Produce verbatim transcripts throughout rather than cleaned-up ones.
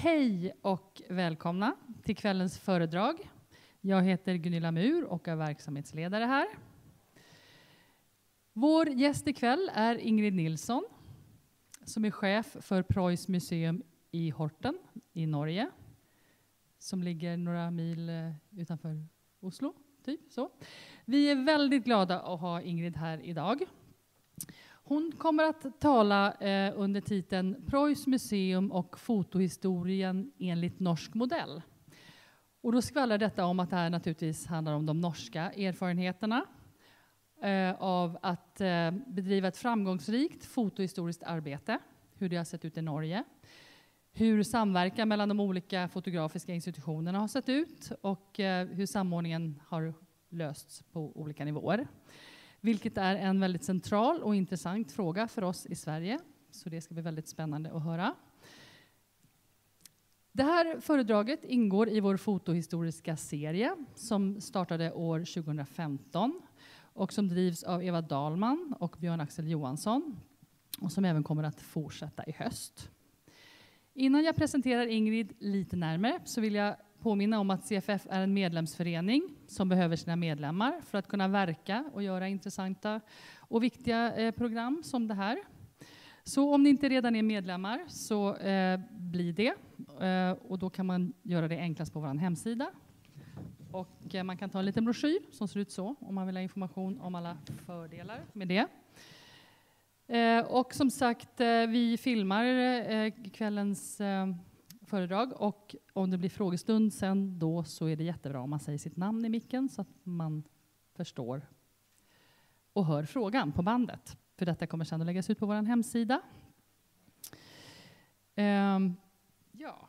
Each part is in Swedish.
Hej och välkomna till kvällens föredrag. Jag heter Gunilla Mur och är verksamhetsledare här. Vår gäst ikväll är Ingrid Nilsson som är chef för Preuss museum i Horten i Norge, som ligger några mil utanför Oslo, typ så. Vi är väldigt glada att ha Ingrid här idag. Hon kommer att tala eh, under titeln Preuss museum och fotohistorien enligt norsk modell. Och då skvallrar detta om att det här naturligtvis handlar om de norska erfarenheterna eh, av att eh, bedriva ett framgångsrikt fotohistoriskt arbete, hur det har sett ut i Norge, hur samverkan mellan de olika fotografiska institutionerna har sett ut och eh, hur samordningen har lösts på olika nivåer. Vilket är en väldigt central och intressant fråga för oss i Sverige. Så det ska bli väldigt spännande att höra. Det här föredraget ingår i vår fotohistoriska serie som startade år tjugohundrafemton och som drivs av Eva Dahlman och Björn Axel Johansson och som även kommer att fortsätta i höst. Innan jag presenterar Ingrid lite närmare så vill jag påminna om att C F F är en medlemsförening som behöver sina medlemmar för att kunna verka och göra intressanta och viktiga eh, program som det här. Så om ni inte redan är medlemmar så eh, bli det. Eh, och då kan man göra det enklast på vår hemsida. Och eh, man kan ta en liten broschyr som ser ut så om man vill ha information om alla fördelar med det. Eh, och som sagt, eh, vi filmar eh, kvällens eh, föredrag och om det blir frågestund sen då så är det jättebra om man säger sitt namn i micken så att man förstår och hör frågan på bandet. För detta kommer sedan att läggas ut på vår hemsida. Um, ja.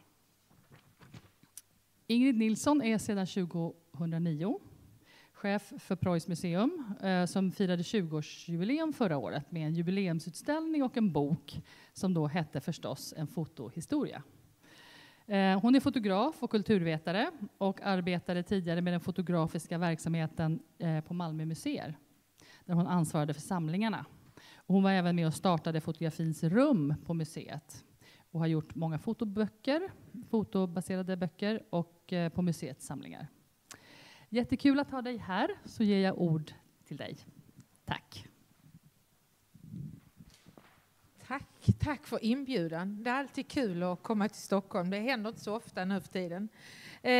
Ingrid Nilsson är sedan tjugohundranio chef för Preuss museum eh, som firade tjugoårsjubileum förra året med en jubileumsutställning och en bok som då hette förstås En fotohistoria. Hon är fotograf och kulturvetare och arbetade tidigare med den fotografiska verksamheten på Malmö museer där hon ansvarade för samlingarna. Och hon var även med och startade fotografins rum på museet och har gjort många fotoböcker, fotobaserade böcker och på museets samlingar. Jättekul att ha dig här, så ger jag ord till dig. Tack. Tack, tack för inbjudan. Det är alltid kul att komma till Stockholm. Det händer inte så ofta nu för tiden. Eh,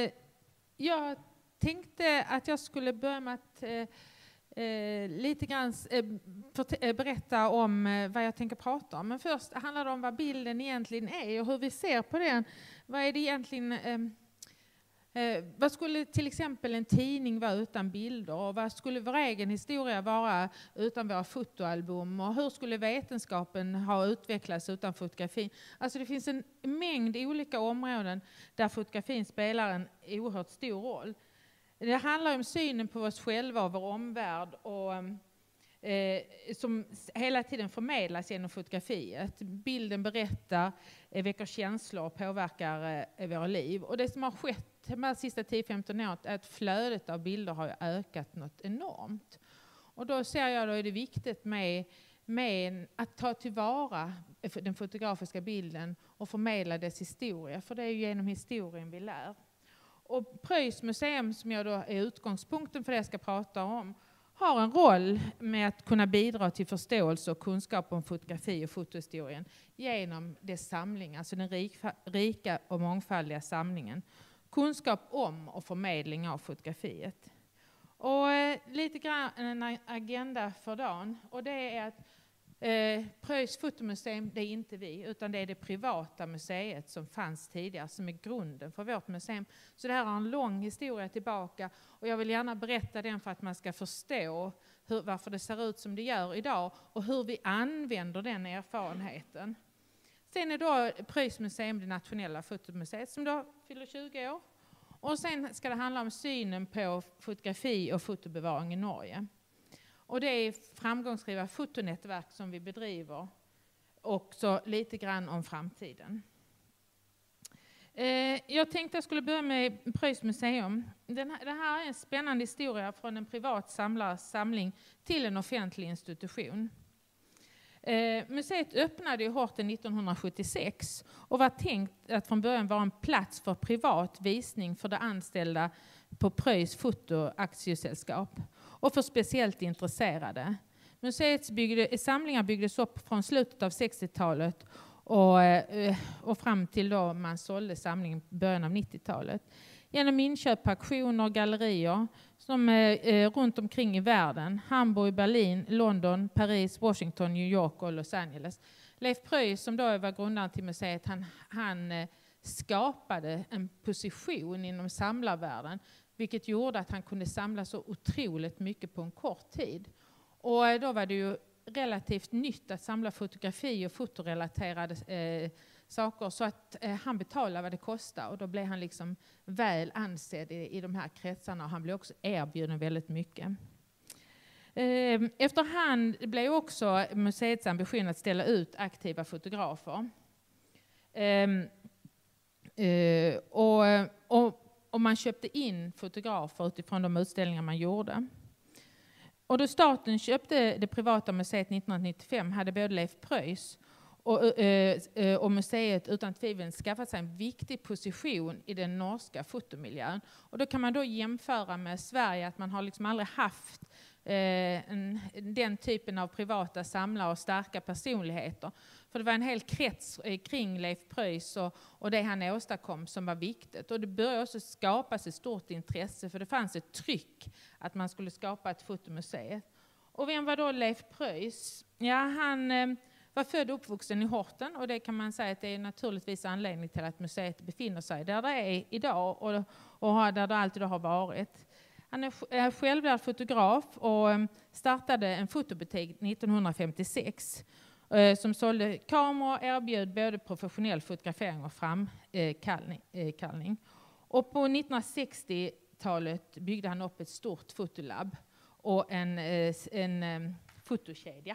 jag tänkte att jag skulle börja med att eh, eh, lite grann eh, för, berätta om eh, vad jag tänker prata om. Men först handlar det om vad bilden egentligen är och hur vi ser på den. Vad är det egentligen... Eh, Eh, vad skulle till exempel en tidning vara utan bilder? Och vad skulle vår egen historia vara utan våra fotoalbum? Och hur skulle vetenskapen ha utvecklats utan fotografi? Alltså det finns en mängd olika områden där fotografin spelar en oerhört stor roll. Det handlar om synen på oss själva och vår omvärld och, eh, som hela tiden förmedlas genom fotografiet. Bilden berättar, eh, väcker känslor och påverkar eh, våra liv. Och det som har skett de här sista tio femton åren är att flödet av bilder har ökat något enormt. Och då ser jag då är det viktigt med, med att ta tillvara den fotografiska bilden och förmedla dess historia. För det är ju genom historien vi lär. Och Preuss museum, som jag då är utgångspunkten för det jag ska prata om, har en roll med att kunna bidra till förståelse och kunskap om fotografi och fotohistorien genom dess samling, alltså den rika, rika och mångfaldiga samlingen. Kunskap om och förmedling av fotografiet. Och eh, lite grann en agenda för dagen. Och det är att eh, Preuss fotomuseum, det är inte vi, utan det är det privata museet som fanns tidigare, som är grunden för vårt museum. Så det här har en lång historia tillbaka. Och jag vill gärna berätta den för att man ska förstå hur, varför det ser ut som det gör idag. Och hur vi använder den erfarenheten. Sen är då Preuss museum det nationella fotomuseet som då fyller tjugo år. Och sen ska det handla om synen på fotografi och fotobevaring i Norge. Och det är framgångsrika fotonätverk som vi bedriver. Och så lite grann om framtiden. Eh, jag tänkte jag skulle börja med Preuss museum. Den här, det här är en spännande historia från en privat samlares samling till en offentlig institution. Eh, museet öppnade i Horten nittonhundrasjuttiosex och var tänkt att från början vara en plats för privat visning för de anställda på Pröjs fotoaktiesällskap och för speciellt intresserade. Museets byggde, samlingar byggdes upp från slutet av sextiotalet och, eh, och fram till då man sålde samlingen i början av nittiotalet. Genom inköp på auktioner och gallerier som eh, runt omkring i världen. Hamburg, Berlin, London, Paris, Washington, New York och Los Angeles. Leif Pröj, som då var grundaren till museet, han, han eh, skapade en position inom samlarvärlden, vilket gjorde att han kunde samla så otroligt mycket på en kort tid. Och eh, då var det ju relativt nytt att samla fotografi och fotorelaterade eh, saker, så att eh, han betalade vad det kostade, och då blev han liksom väl ansedd i, i de här kretsarna, och han blev också erbjuden väldigt mycket. Eh, efterhand blev också museets ambition att ställa ut aktiva fotografer. Eh, eh, och, och, och man köpte in fotografer utifrån de utställningar man gjorde. Och då staten köpte det privata museet nittonhundranittiofem hade både Leif Pröjs och, eh, och museet utan tvivel skaffat sig en viktig position i den norska fotomiljön. Och då kan man då jämföra med Sverige, att man har liksom aldrig haft eh, en, den typen av privata samlare och starka personligheter. För det var en hel krets eh, kring Leif Pröjs och, och det han åstadkom som var viktigt. Och det började också skapas ett stort intresse, för det fanns ett tryck att man skulle skapa ett fotomuseum. Och vem var då Leif Pröjs? Ja, han eh, var född och uppvuxen i Horten, och det kan man säga att det är naturligtvis anledning till att museet befinner sig där det är idag och, och där det alltid har varit. Han är självlärd fotograf och startade en fotobutik nittonhundrafemtiosex eh, som sålde kameror och erbjöd både professionell fotografering och framkallning. Och på nittonhundrasextiotalet byggde han upp ett stort fotolabb och en, en, en fotokedja.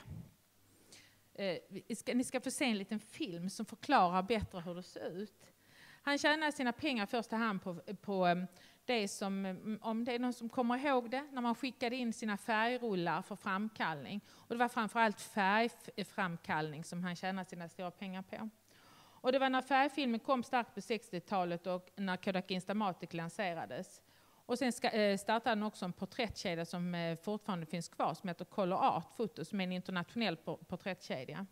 Ni ska få se en liten film som förklarar bättre hur det ser ut. Han tjänade sina pengar första hand på, på det som, om det är någon som kommer ihåg det, när man skickade in sina färgrullar för framkallning. Och det var framförallt färgframkallning som han tjänade sina stora pengar på. Och det var när färgfilmen kom starkt på sextiotalet och när Kodak Instamatic lanserades. Och sen startade han också en porträttkedja som fortfarande finns kvar, som heter Color Art Foto, som är en internationell porträttkedja.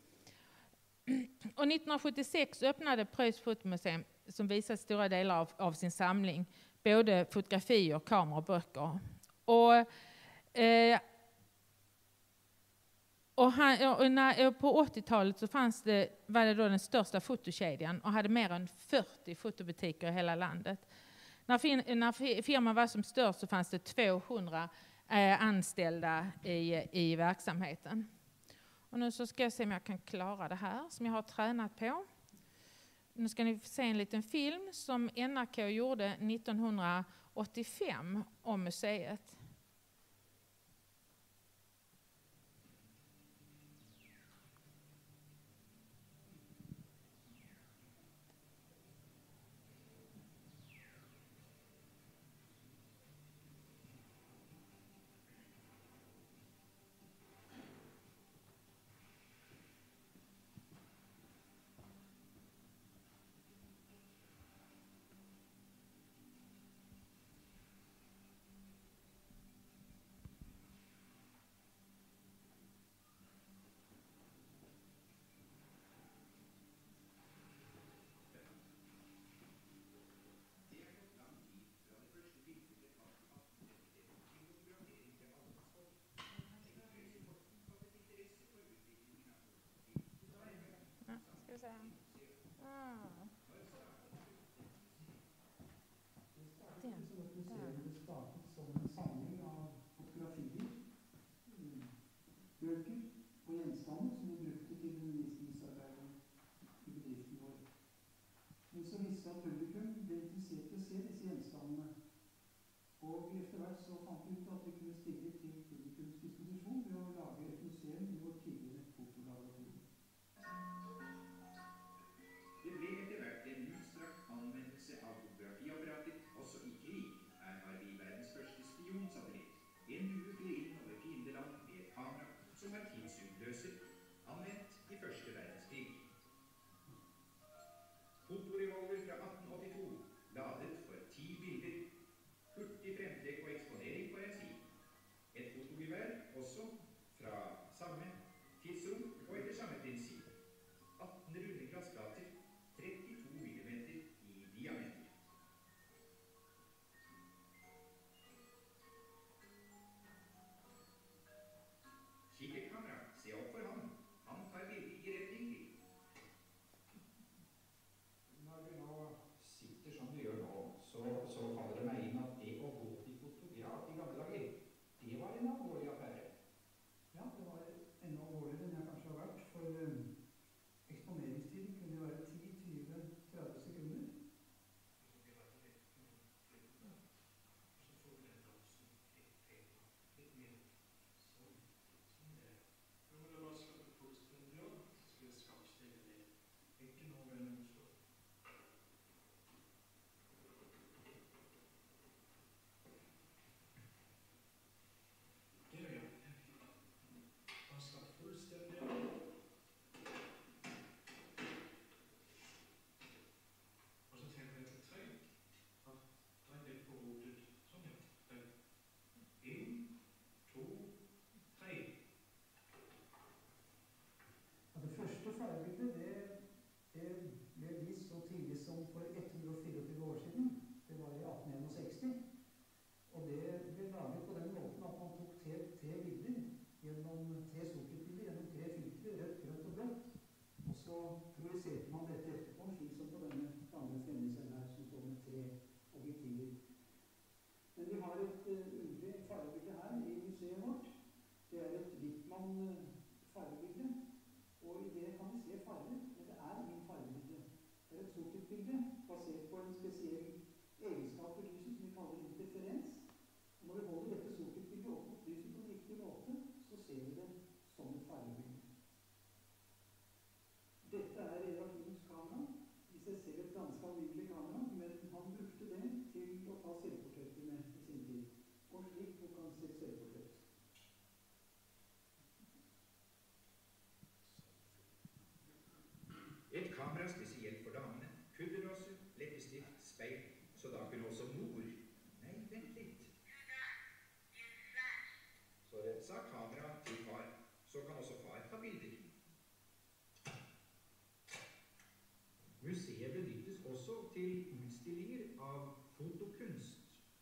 Och nittonhundrasjuttiosex öppnade Pröjs fotomuseum, som visar stora delar av, av sin samling, både fotografier, kameror och böcker. Och, eh, och, han, och när, på åttiotalet så fanns det, var det då den största fotokedjan och hade mer än fyrtio fotobutiker i hela landet. När, fin, när firman var som störst så fanns det tvåhundra eh, anställda i, i verksamheten. Och nu så ska jag se om jag kan klara det här som jag har tränat på. Nu ska ni se en liten film som N R K gjorde nittonhundraåttiofem om museet. Bøker og gjenstander som vi brukte til undervisningsarbeidet i bedriften vår. Men så viste det at publikum ble interessert i å se disse gjenstandene. Og etter hvert så fant vi ut at vi kunne stille til publikums disposisjon ved å lage et museum i vårt tidligere fotolaboratorium. Det ble etter hvert en utstrakt anvendelse av fotografiapparater også i krig. Her har vi verdens første spionsatellitt. En due fløy inn over fiendeland med et kamera som arkivsutløser. som for etthundrafyrtio år siden. Det var i atten sekstien. Og det ble laget på den måten at man tok tre, tre bilder gjennom tre sort-hvitt-bilder, gjennom tre filtre, rødt, grønt og blått. Og så projiserte man dette etterpå, slik som på denne gamle fremmedcellen her, som står med tre objektiver. Men vi har et uh, underlig fargebilde her i museet vårt. Det er et Wittmann-fargebilde, og i det kan vi se farge, men det er ingen fargebilde. Det er et sort-hvitt-bilde basert på en spesiell egenskap i lyset som vi kaller interferens. Og når vi holder dette sort-hvitt-bildet opp mot lyset på en riktig måte, så ser vi det som et fargebilde. Dette er Edvard Munchs kamera. I seg selv et ganske alminnelig kamera, men han brukte det til å ta selvportretter med i sin tid. Og slik tok han sitt selvportrett. Et kamera spesielt for damene, kudderose, leppestift, speil, så da kunne også mor. Nei, vent litt. Så det sa kamera til far, så kan også far ta bilder. Museet benyttes også til utstillinger av fotokunst.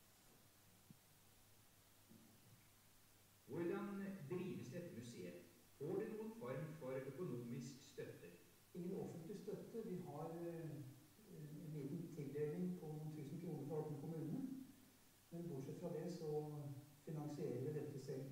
Hvordan drives dette museet? Får det noen form for økonomisk støtte? Ingen offentlig støtte. Vi har uh, en liten tildeling på noen tusen kroner fra Horten kommune. Men bortsett fra det så finansierer vi dette selv.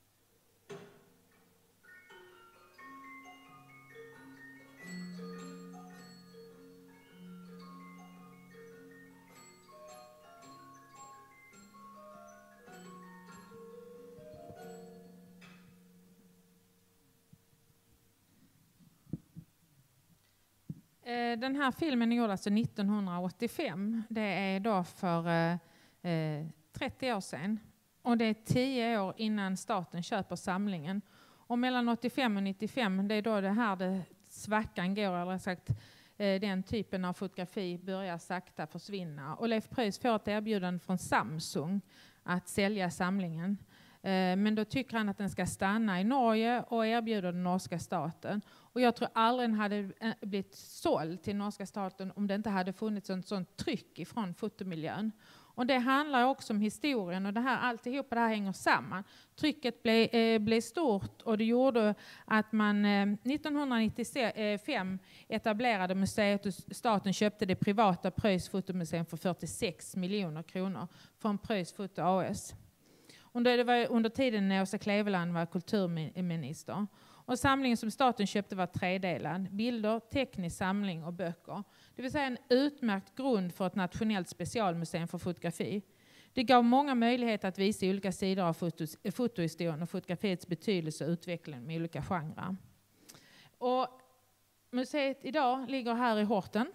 Den här filmen är gjord alltså nittonhundraåttiofem. Det är då för eh, trettio år sedan. Och det är tio år innan staten köper samlingen. Och mellan åttiofem och nittiofem, det är då det här det svackan går, eller sagt eh, den typen av fotografi börjar sakta försvinna. Och Leif Preuss får ett erbjudande från Samsung att sälja samlingen. Men då tycker han att den ska stanna i Norge och erbjuder den norska staten. Och jag tror aldrig den hade blivit såld till norska staten om det inte hade funnits en sån tryck ifrån fotomiljön. Och det handlar också om historien och det här, alltihopa det här hänger samman. Trycket blev, eh, blev stort och det gjorde att man eh, nittonhundranittiofem etablerade museet och staten köpte det privata Preuss fotomuseum för fyrtiosex miljoner kronor från Preuss Foto A S. Under, det var under tiden när Åsa Kleveland var kulturminister. Och samlingen som staten köpte var tredelad. Bilder, teknisk samling och böcker. Det vill säga en utmärkt grund för ett nationellt specialmuseum för fotografi. Det gav många möjligheter att visa olika sidor av fotos, fotohistorien och fotografiets betydelse och utveckling med olika genrer. Och museet idag ligger här i Horten.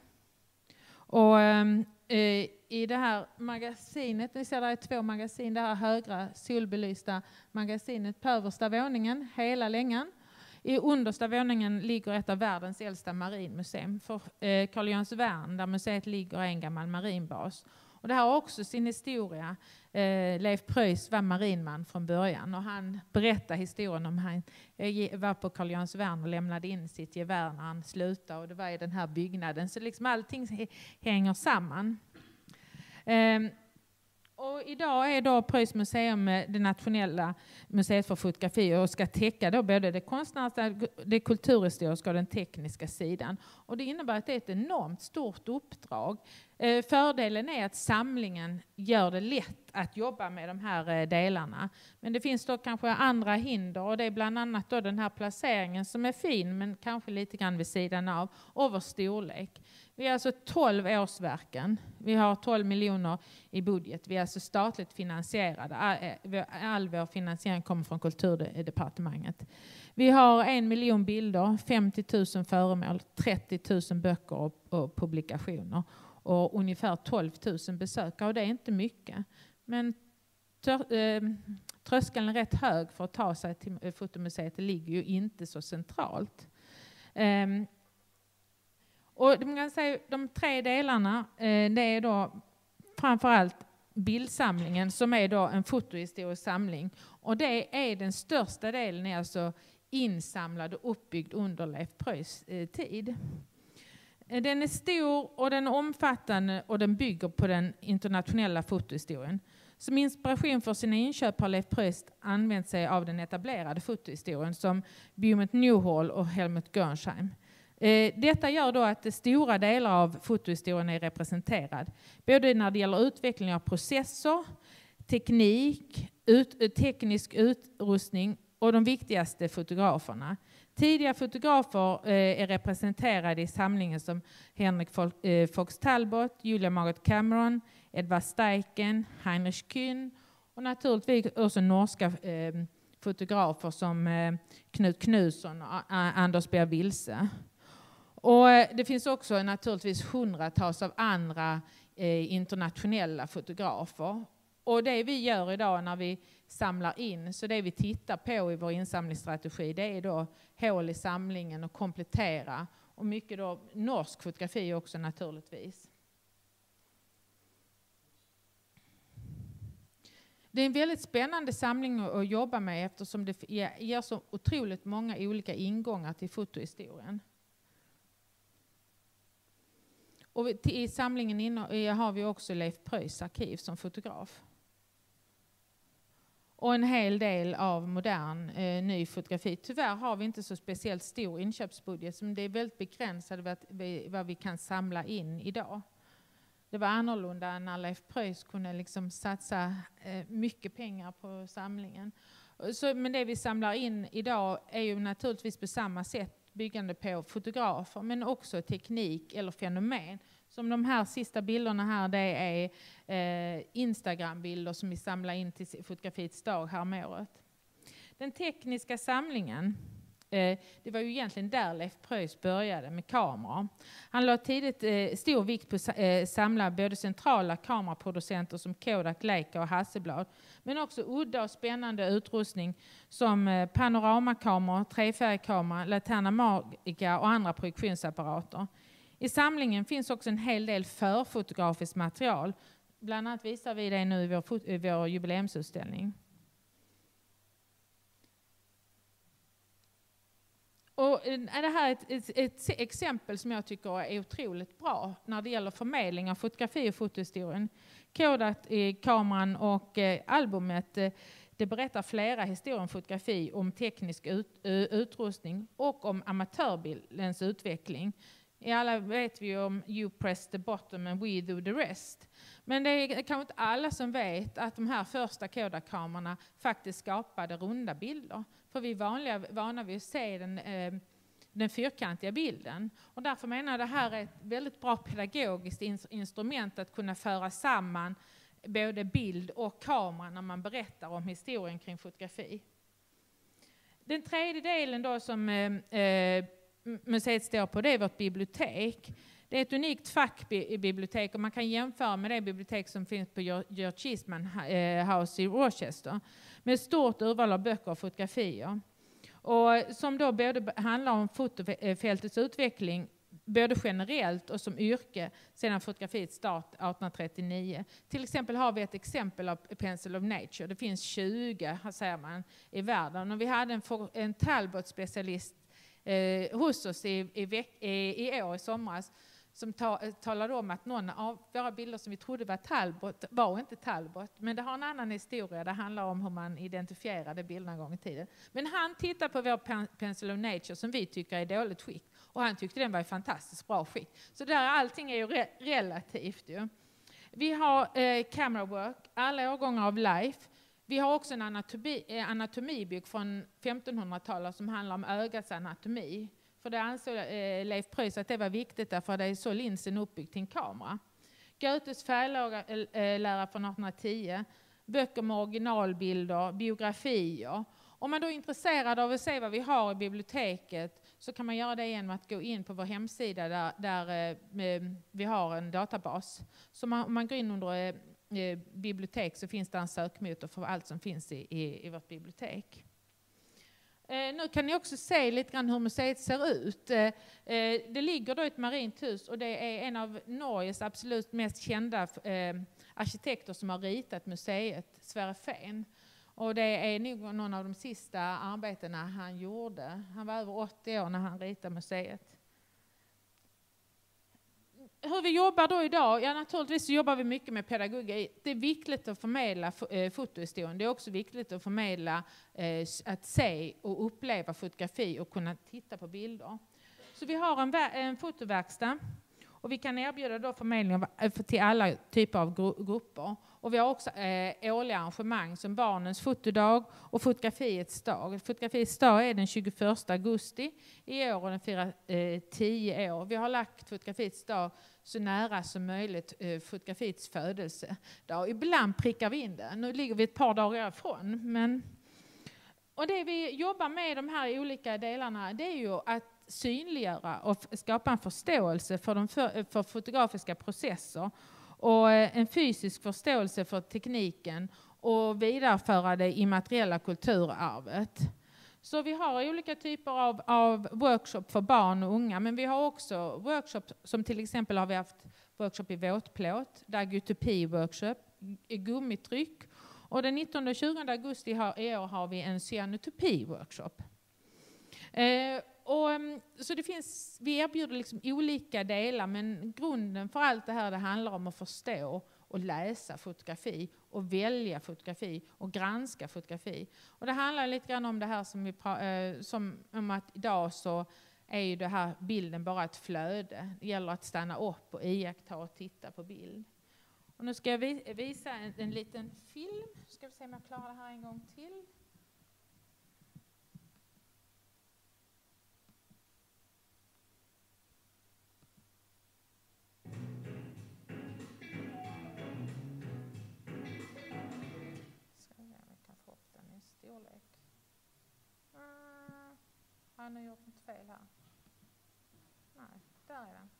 Och eh, i det här magasinet, ni ser där är två magasin, det här högra solbelysta magasinet på översta våningen, hela längan. I understa våningen ligger ett av världens äldsta marinmuseum. För eh, Carl Jöns Värn, där museet ligger, en gammal marinbas. Och det här har också sin historia. Eh, Leif Preuss var marinman från början och han berättar historien om han eh, var på Carl Jöns Värn och lämnade in sitt gevär när han slutade. Och det var i den här byggnaden. Så liksom allting hänger samman. Eh, Och idag är då Preuss museum det nationella museet för fotografi och ska täcka då både det konstnärliga, det kulturhistoriska och den tekniska sidan. Och det innebär att det är ett enormt stort uppdrag. Eh, fördelen är att samlingen gör det lätt att jobba med de här eh, delarna. Men det finns då kanske andra hinder och det är bland annat då den här placeringen som är fin men kanske lite grann vid sidan av och vår storlek. Vi har alltså tolv årsverken. Vi har tolv miljoner i budget. Vi är alltså statligt finansierade. All vår finansiering kommer från kulturdepartementet. Vi har en miljon bilder, femtio tusen föremål, trettio tusen böcker och, och publikationer och ungefär tolv tusen besökare. Och det är inte mycket. Men tör, eh, tröskeln är rätt hög för att ta sig till fotomuseet. Det ligger ju inte så centralt. Eh, Och man kan säga, de tre delarna, eh, det är då framförallt bildsamlingen som är då en fotohistorisk samling. Och det är den största delen är alltså insamlad och uppbyggd under Leif Preuss eh, tid. Den är stor och den är omfattande och den bygger på den internationella fotohistorien. Som inspiration för sina inköp har Leif Preuss använt sig av den etablerade fotohistorien som Bjumett Newhall och Helmut Gernsheim. Eh, detta gör då att stora delar av fotohistorien är representerad. Både när det gäller utveckling av processer, teknik, ut, teknisk utrustning och de viktigaste fotograferna. Tidiga fotografer eh, är representerade i samlingen som Henrik Fox Talbot, Julia Margaret Cameron, Edvard Steichen, Heinrich Kühn och naturligtvis också norska eh, fotografer som eh, Knut Knutson och Anders B. Wilse. Och eh, det finns också naturligtvis hundratals av andra eh, internationella fotografer. Och det vi gör idag när vi samlar in, så det vi tittar på i vår insamlingsstrategi, det är då hål i samlingen och komplettera. Och mycket då norsk fotografi också naturligtvis. Det är en väldigt spännande samling att jobba med eftersom det ger så otroligt många olika ingångar till fotohistorien. Och i samlingen har vi också Leif Preuss arkiv som fotograf. Och en hel del av modern eh, ny fotografi. Tyvärr har vi inte så speciellt stor inköpsbudget som det är väldigt begränsat vad vi, vad vi kan samla in idag. Det var annorlunda när Leif Preuss kunde liksom satsa eh, mycket pengar på samlingen. Så, men det vi samlar in idag är ju naturligtvis på samma sätt byggande på fotografer men också teknik eller fenomen. Som de här sista bilderna här, det är eh, Instagram-bilder som vi samlar in till fotografiets dag häromåret. Den tekniska samlingen, eh, det var ju egentligen där Leif Preuss började med kameror. Han la tidigt eh, stor vikt på att eh, samla både centrala kameraproducenter som Kodak, Leica och Hasselblad. Men också udda och spännande utrustning som eh, panoramakameror, trefärgkamera, Laterna Magica och andra projektionsapparater. I samlingen finns också en hel del förfotografiskt material. Bland annat visar vi det nu i vår, i vår jubileumsutställning. Och det här är ett, ett, ett exempel som jag tycker är otroligt bra när det gäller förmedling av fotografi och fotohistorien. Kodak-kameran och eh, albumet eh, det berättar flera historier om fotografi, om teknisk ut, uh, utrustning och om amatörbildens utveckling. I alla vet vi om You press the bottom and we do the rest. Men det är kanske inte alla som vet att de här första Kodak-kamerorna faktiskt skapade runda bilder. För vi är vanliga, vana vid att se den, eh, den fyrkantiga bilden. Och därför menar jag att det här är ett väldigt bra pedagogiskt in- instrument att kunna föra samman både bild och kamera när man berättar om historien kring fotografi. Den tredje delen då som eh, eh, museet står på, det är vårt bibliotek. Det är ett unikt fackbibliotek och man kan jämföra med det bibliotek som finns på George Eastman House i Rochester. Med ett stort urval av böcker och fotografier. Och som då både handlar om fotofältets utveckling både generellt och som yrke sedan fotografiets start arton trettionio. Till exempel har vi ett exempel av Pencil of Nature. Det finns tjugo, här ser man, i världen. Och vi hade en, en Talbot-specialist Eh, hos oss i, i, veck, i, i år i somras som ta, talade om att någon av våra bilder som vi trodde var Talbot var inte Talbot. Men det har en annan historia. Det handlar om hur man identifierade bilderna en gång i tiden. Men han tittar på vår pen, Pencil of Nature som vi tycker är dåligt skick. Och han tyckte den var i fantastiskt bra skick. Så där allting är ju re, relativt ju. Vi har eh, camera work, alla årgångar av Life. Vi har också en anatomi, anatomibok från femtonhundratalet som handlar om ögats anatomi. För det ansåg eh, Leif Preuss att det var viktigt därför att det är så linsen uppbyggd till en kamera. Goethes färglära från arton tio, böcker med originalbilder, biografier. Om man då är intresserad av att se vad vi har i biblioteket så kan man göra det genom att gå in på vår hemsida där, där eh, vi har en databas. Så man, om man går in under eh, bibliotek så finns det en sökmotor för allt som finns i, i, i vårt bibliotek. Eh, nu kan ni också se lite grann hur museet ser ut. Eh, det ligger då i ett marint hus och det är en av Norges absolut mest kända eh, arkitekter som har ritat museet, Sverre Fehn. Och det är nog någon av de sista arbetena han gjorde. Han var över åttio år när han ritade museet. hur vi jobbar då idag? Ja, naturligtvis så jobbar vi mycket med pedagogik. Det är viktigt att förmedla eh, fotohistorien. Det är också viktigt att förmedla eh, att se och uppleva fotografi och kunna titta på bilder. Så vi har en, en fotoverkstad och vi kan erbjuda då förmedling till alla typer av gru- grupper. Och vi har också eh, årliga arrangemang som Barnens fotodag och Fotografiets dag. Fotografiets dag är den tjugoförsta augusti i år och den firar eh, tio år. Vi har lagt Fotografiets dag så nära som möjligt eh, Fotografiets födelsedag. Ibland prickar vi in det. Nu ligger vi ett par dagar ifrån. Men... Och det vi jobbar med i de här olika delarna, det är ju att synliggöra och skapa en förståelse för, de för, för fotografiska processer och en fysisk förståelse för tekniken och vidareföra det immateriella kulturarvet. Så vi har olika typer av, av workshop för barn och unga, men vi har också workshop som till exempel har vi haft workshop i våtplåt, dagutopi-workshop, gummitryck, och den nittonde och tjugonde augusti har, i år har vi en cyanotopi-workshop. Eh, och, så det finns, vi erbjuder liksom olika delar, men grunden för allt det här det handlar om att förstå och läsa fotografi och välja fotografi och granska fotografi. Och det handlar lite grann om det här som vi pra- som om att idag så är ju det här bilden bara ett flöde. Det gäller att stanna upp och iaktta och titta på bild. Och nu ska jag visa en, en liten film. Ska vi se om jag klarar det här en gång till. Storlek. Mm. Har jag nu gjort något fel här? Nej, där är den.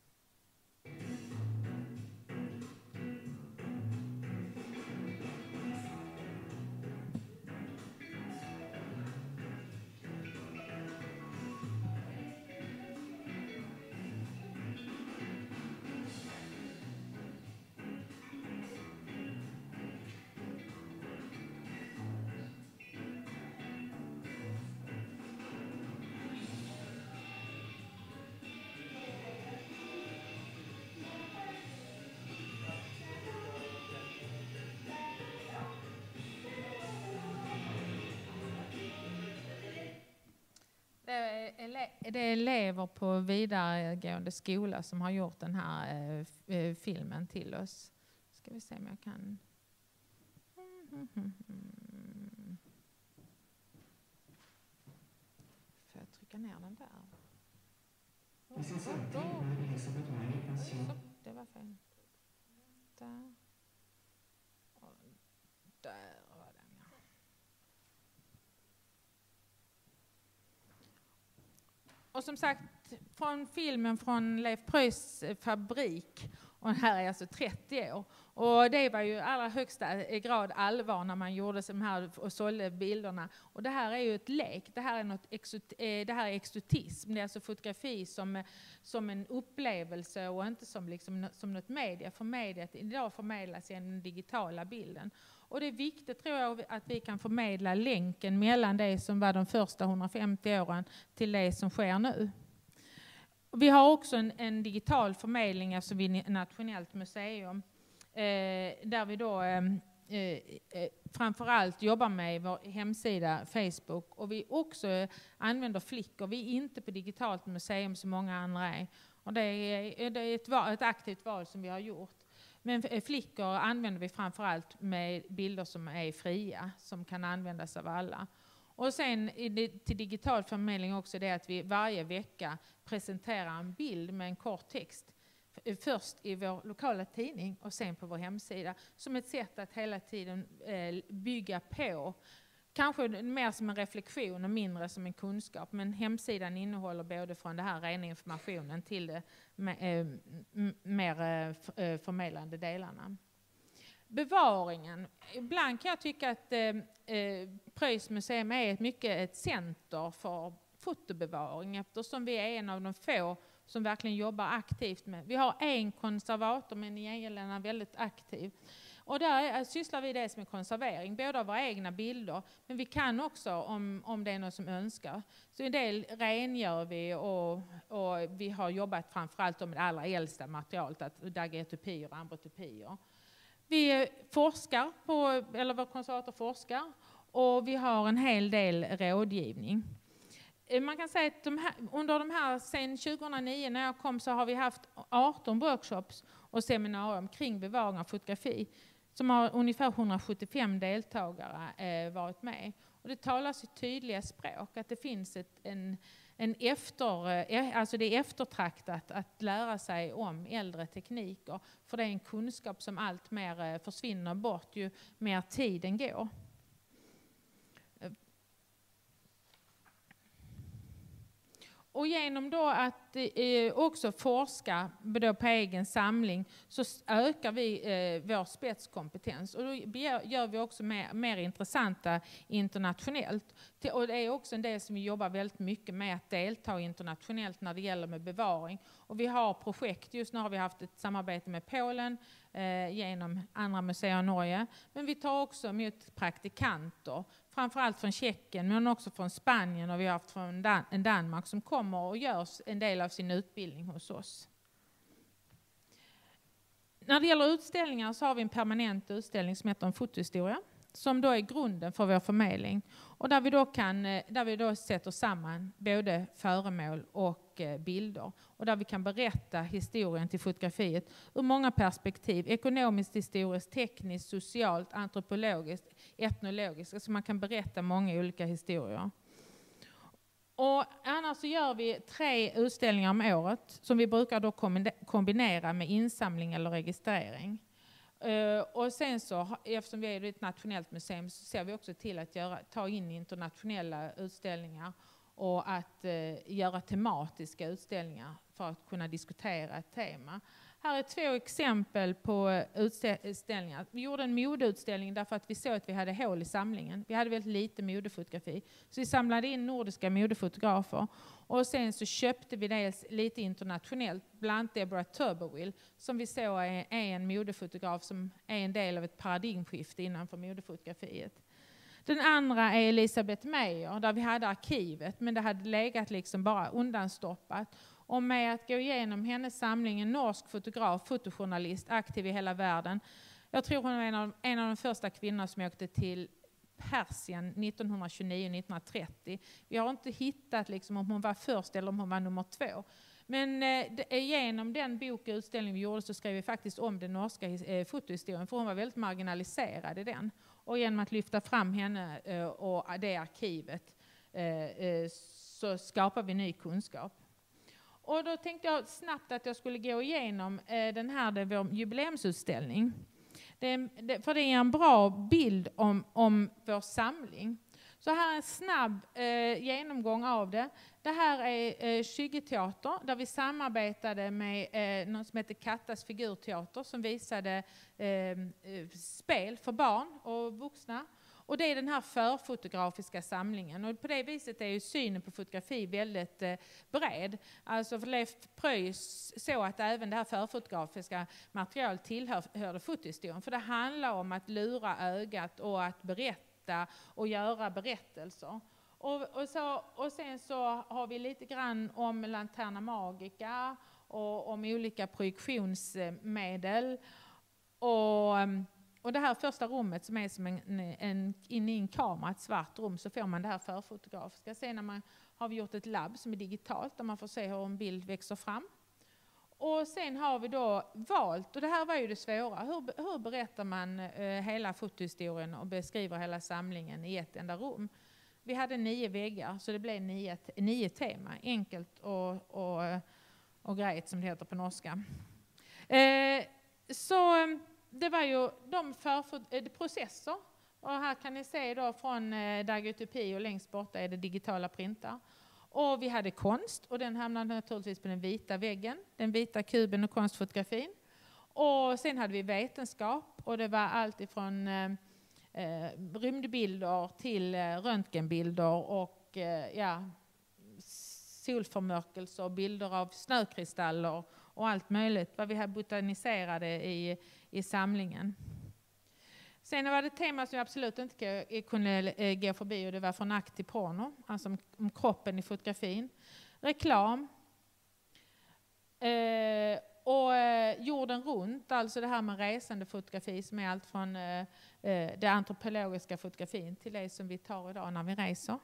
Det är elever på vidaregående skola som har gjort den här eh, filmen till oss. Ska vi se om jag kan... Får jag trycka ner den där? Oh, oh, oh. Så, det var fel. Där. Och där var den, ja. Och som sagt, från filmen från Leif Preuss fabrik, och här är alltså trettio år. Och det var ju i allra högsta grad allvar när man gjorde de här och sålde bilderna. Och det här är ju ett lek, det här är, något exot, det här är exotism. Det är alltså fotografi som, som en upplevelse och inte som, liksom, som något media. För mediet idag förmedlas genom den digitala bilden. Och det är viktigt, tror jag, att vi kan förmedla länken mellan det som var de första hundrafemtio åren till det som sker nu. Vi har också en, en digital förmedling, alltså vid Nationellt museum, eh, där vi då eh, eh, framförallt jobbar med vår hemsida Facebook, och vi också eh, använder Flickr. Vi är inte på digitalt museum som många andra är, och det är, det är ett, val, ett aktivt val som vi har gjort. Men Flickr använder vi framförallt med bilder som är fria, som kan användas av alla. Och sen till digital förmedling också det att vi varje vecka presenterar en bild med en kort text. Först i vår lokala tidning och sen på vår hemsida. Som ett sätt att hela tiden bygga på. Kanske mer som en reflektion och mindre som en kunskap. Men hemsidan innehåller både från det här rena informationen till det mer förmedlande delarna. Bevaringen. Ibland kan jag tycka att eh, Preuss museum är ett mycket ett center för fotobevaring, eftersom vi är en av de få som verkligen jobbar aktivt med. Vi har en konservator, men egentligen är väldigt aktiv. Och där sysslar vi dels med konservering, både av våra egna bilder, men vi kan också om, om det är någon som önskar. Så en del rengör vi och, och vi har jobbat framförallt med det allra äldsta materialet, att daguerreotypier och ambrotypier. Vi forskar, på, eller vår konservator forskar, och vi har en hel del rådgivning. Man kan säga att de här, under de här, sen tjugohundranio när jag kom, så har vi haft arton workshops och seminarier kring bevaring av fotografi, som har ungefär hundrasjuttiofem deltagare eh, varit med. Och det talas i tydliga språk att det finns ett, en, en efter, eh, alltså det är eftertraktat att lära sig om äldre tekniker, för det är en kunskap som allt mer eh, försvinner bort ju mer tiden går. Och genom då att eh, också forska då på egen samling, så ökar vi eh, vår spetskompetens. Och då gör vi också mer, mer intressanta internationellt. Och det är också en del som vi jobbar väldigt mycket med, att delta internationellt när det gäller med bevaring. Och vi har projekt, just nu har vi haft ett samarbete med Polen eh, genom andra museer i Norge. Men vi tar också emot praktikanter, framförallt från Tjeckien men också från Spanien, och vi har haft från Dan- Danmark som kommer och gör en del av sin utbildning hos oss. När det gäller utställningar så har vi en permanent utställning som heter En fotohistoria, som då är grunden för vår förmedling. Och där vi då, kan, där vi då sätter samman både föremål och bilder. Och där vi kan berätta historien till fotografiet ur många perspektiv. Ekonomiskt, historiskt, tekniskt, socialt, antropologiskt, etnologiskt. Alltså man kan berätta många olika historier. Och annars så gör vi tre utställningar om året som vi brukar då kombinera med insamling eller registrering. Uh, och sen så, eftersom vi är ett nationellt museum, så ser vi också till att göra, ta in internationella utställningar och att uh, göra tematiska utställningar för att kunna diskutera ett tema. Här är två exempel på utställningar. Vi gjorde en modeutställning därför att vi såg att vi hade hål i samlingen. Vi hade väldigt lite modefotografi. Så vi samlade in nordiska modefotografer. Och sen så köpte vi dels lite internationellt, bland annat Deborah Turberville, som vi såg är, är en modefotograf som är en del av ett paradigmskifte innanför modefotografiet. Den andra är Elisabeth Meyer, där vi hade arkivet, men det hade legat liksom bara undanstoppat. Och med att gå igenom hennes samling, en norsk fotograf, fotojournalist, aktiv i hela världen. Jag tror hon är en av, en av de första kvinnorna som åkte till Persien nittonhundratjugonio nittonhundratrettio. Vi har inte hittat liksom om hon var först eller om hon var nummer två. Men eh, genom den bok och utställning vi gjorde så skrev vi faktiskt om den norska eh, fotohistorien, för hon var väldigt marginaliserad i den. Och genom att lyfta fram henne eh, och det arkivet eh, eh, så skapar vi ny kunskap. Och då tänkte jag snabbt att jag skulle gå igenom eh, den här, det är vår jubileumsutställning. Det, det, för det är en bra bild om, om vår samling. Så här är en snabb eh, genomgång av det. Det här är eh, Skyggeteater, där vi samarbetade med eh, något som heter Kattas figurteater, som visade eh, spel för barn och vuxna. Och det är den här förfotografiska samlingen. Och på det viset är ju synen på fotografi väldigt eh, bred. Alltså för Leif Pröjs så att även det här förfotografiska materialet tillhörde fotohistorien. För det handlar om att lura ögat och att berätta och göra berättelser. Och, och, så, och sen så har vi lite grann om Lanterna Magica och om olika projektionsmedel. Och... Och det här första rummet som är som en, en, inne i en kamera, ett svart rum, så får man det här förfotografiska. Sen när man har vi gjort ett labb som är digitalt där man får se hur en bild växer fram. Och sen har vi då valt, och det här var ju det svåra, hur, hur berättar man eh, hela fotohistorien och beskriver hela samlingen i ett enda rum. Vi hade nio väggar så det blev nio, nio tema, enkelt och, och, och grejt som det heter på norska. Eh, så... Det var ju de för, processer, och här kan ni se då från eh, daguerreotypi och längst borta är det digitala printar. Och vi hade konst, och den hamnade naturligtvis på den vita väggen, den vita kuben och konstfotografin. Och sen hade vi vetenskap, och det var allt ifrån eh, eh, rymdbilder till eh, röntgenbilder och eh, ja, solförmörkelser och bilder av snökristaller och allt möjligt vad vi här botaniserade i, i samlingen. Sen var det ett tema som jag absolut inte kunde gå förbi, och det var från akt till porno, alltså om kroppen i fotografin. Reklam. Eh, och eh, jorden runt, alltså det här med resande fotografi som är allt från eh, det antropologiska fotografin till det som vi tar idag när vi reser.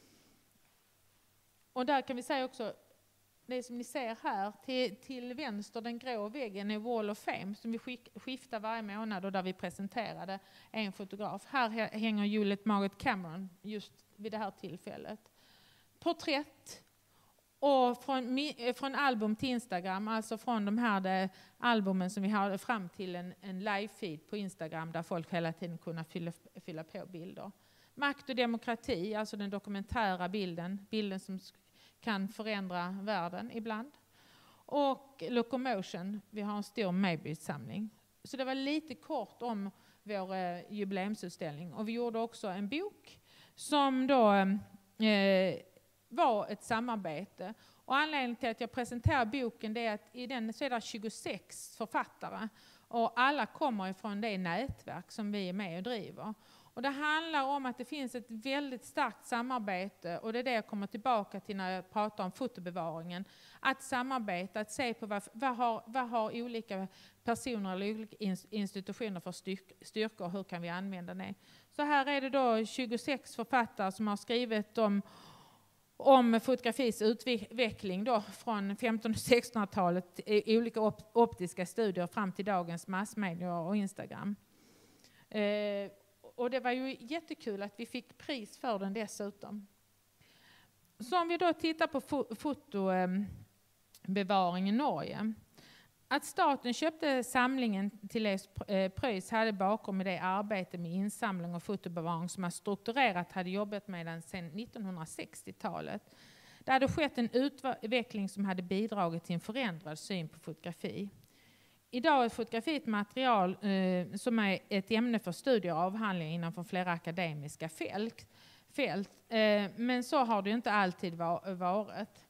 Och där kan vi säga också, det som ni ser här till, till vänster, den grå väggen är Wall of Fame som vi skick, skiftar varje månad och där vi presenterade en fotograf. Här hänger Juliet Margaret Cameron just vid det här tillfället. Porträtt. Och från, från album till Instagram, alltså från de här de, albumen som vi hade fram till en, en live-feed på Instagram där folk hela tiden kunde fylla, fylla på bilder. Makt och demokrati, alltså den dokumentära bilden, bilden som kan förändra världen ibland. Och Locomotion, vi har en stor Maybe-samling. Så det var lite kort om vår eh, jubileumsutställning. Och vi gjorde också en bok som då eh, var ett samarbete. Och anledningen till att jag presenterar boken är att i den så är det tjugosex författare. Och alla kommer ifrån det nätverk som vi är med och driver. Och det handlar om att det finns ett väldigt starkt samarbete, och det är det jag kommer tillbaka till när jag pratar om fotobevaringen. Att samarbeta, att se på vad, vad, har, vad har olika personer eller olika institutioner för styrk, styrkor och hur kan vi använda det. Så här är det då tjugosex författare som har skrivit om, om fotografis utveckling då från femtonhundra- och sextonhundratalet i olika op, optiska studier fram till dagens massmedia och Instagram. Eh, Och det var ju jättekul att vi fick pris för den dessutom. Så om vi då tittar på fo- fotobevaring i Norge. Att staten köpte samlingen till Leif Preus hade bakom med det arbete med insamling och fotobevaring som man strukturerat hade jobbat med den sedan nittonhundrasextiotalet. Det hade skett en utveckling som hade bidragit till en förändrad syn på fotografi. Idag är fotografi ett material eh, som är ett ämne för studier och avhandlingar inom flera akademiska fält. fält. Eh, men så har det inte alltid var, varit.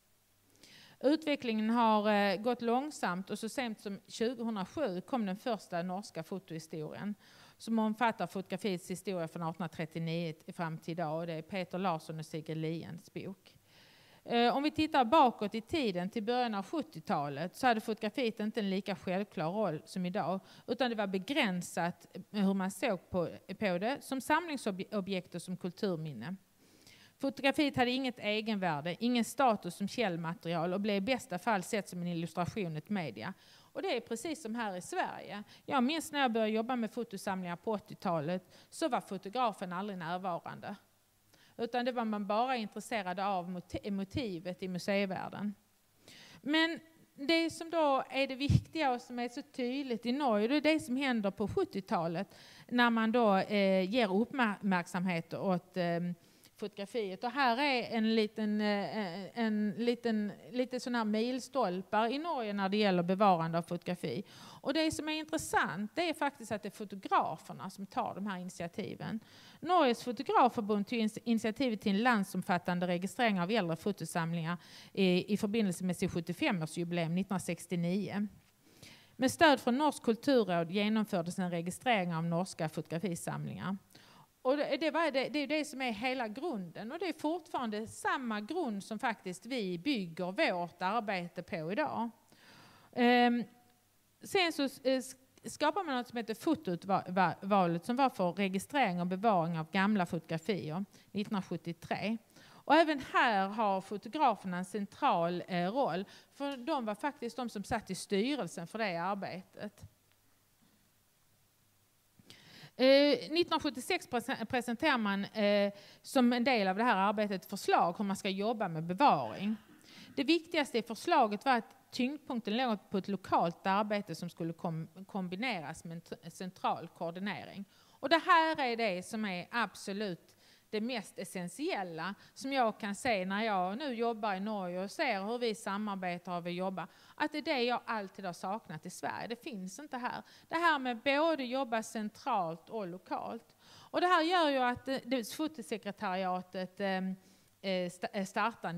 Utvecklingen har eh, gått långsamt, och så sent som tjugohundrasju kom den första norska fotohistorien som omfattar fotografiets historia från artonhundratrettionio fram till idag. Och det är Peter Larsson och Sigrid Liens bok. Om vi tittar bakåt i tiden till början av sjuttiotalet så hade fotografiet inte en lika självklar roll som idag, utan det var begränsat hur man såg på, på det som samlingsobjekt och som kulturminne. Fotografiet hade inget egenvärde, ingen status som källmaterial och blev i bästa fall sett som en illustration, ett media. Och det är precis som här i Sverige. Jag minns när jag började jobba med fotosamlingar på åttiotalet så var fotografen aldrig närvarande. Utan det var man bara intresserad av motivet i museivärlden. Men det som då är det viktiga och som är så tydligt i Norge, det är det som händer på sjuttiotalet när man då eh, ger uppmärksamhet åt eh, fotografiet. Och här är en liten, eh, en liten lite sån här milstolpar i Norge när det gäller bevarande av fotografi. Och det som är intressant det är faktiskt att det är fotograferna som tar de här initiativen. Norges fotograförbund tog initiativet till en landsomfattande registrering av äldre fotosamlingar i, i förbindelse med sin sjuttiofemårsjubileum nittonhundrasextionio. Med stöd från Norsk kulturråd genomfördes en registrering av norska fotografisamlingar. Och det, det, var det, det är det som är hela grunden, och det är fortfarande samma grund som faktiskt vi bygger vårt arbete på idag. Um, sen så uh, skapar man något som heter fotoutvalet som var för registrering och bevaring av gamla fotografier nittonhundrasjuttiotre. Och även här har fotograferna en central eh, roll, för de var faktiskt de som satt i styrelsen för det arbetet. Eh, nittonhundrasjuttiosex presenterar man eh, som en del av det här arbetet förslag hur man ska jobba med bevaring. Det viktigaste i förslaget var att tyngdpunkten låg på ett lokalt arbete som skulle kom, kombineras med en central koordinering. Och det här är det som är absolut det mest essentiella som jag kan se när jag nu jobbar i Norge och ser hur vi samarbetar och vi jobbar. Att det är det jag alltid har saknat i Sverige. Det finns inte här. Det här med både jobba centralt och lokalt. Och det här gör ju att det, fotosekretariatet eh, startar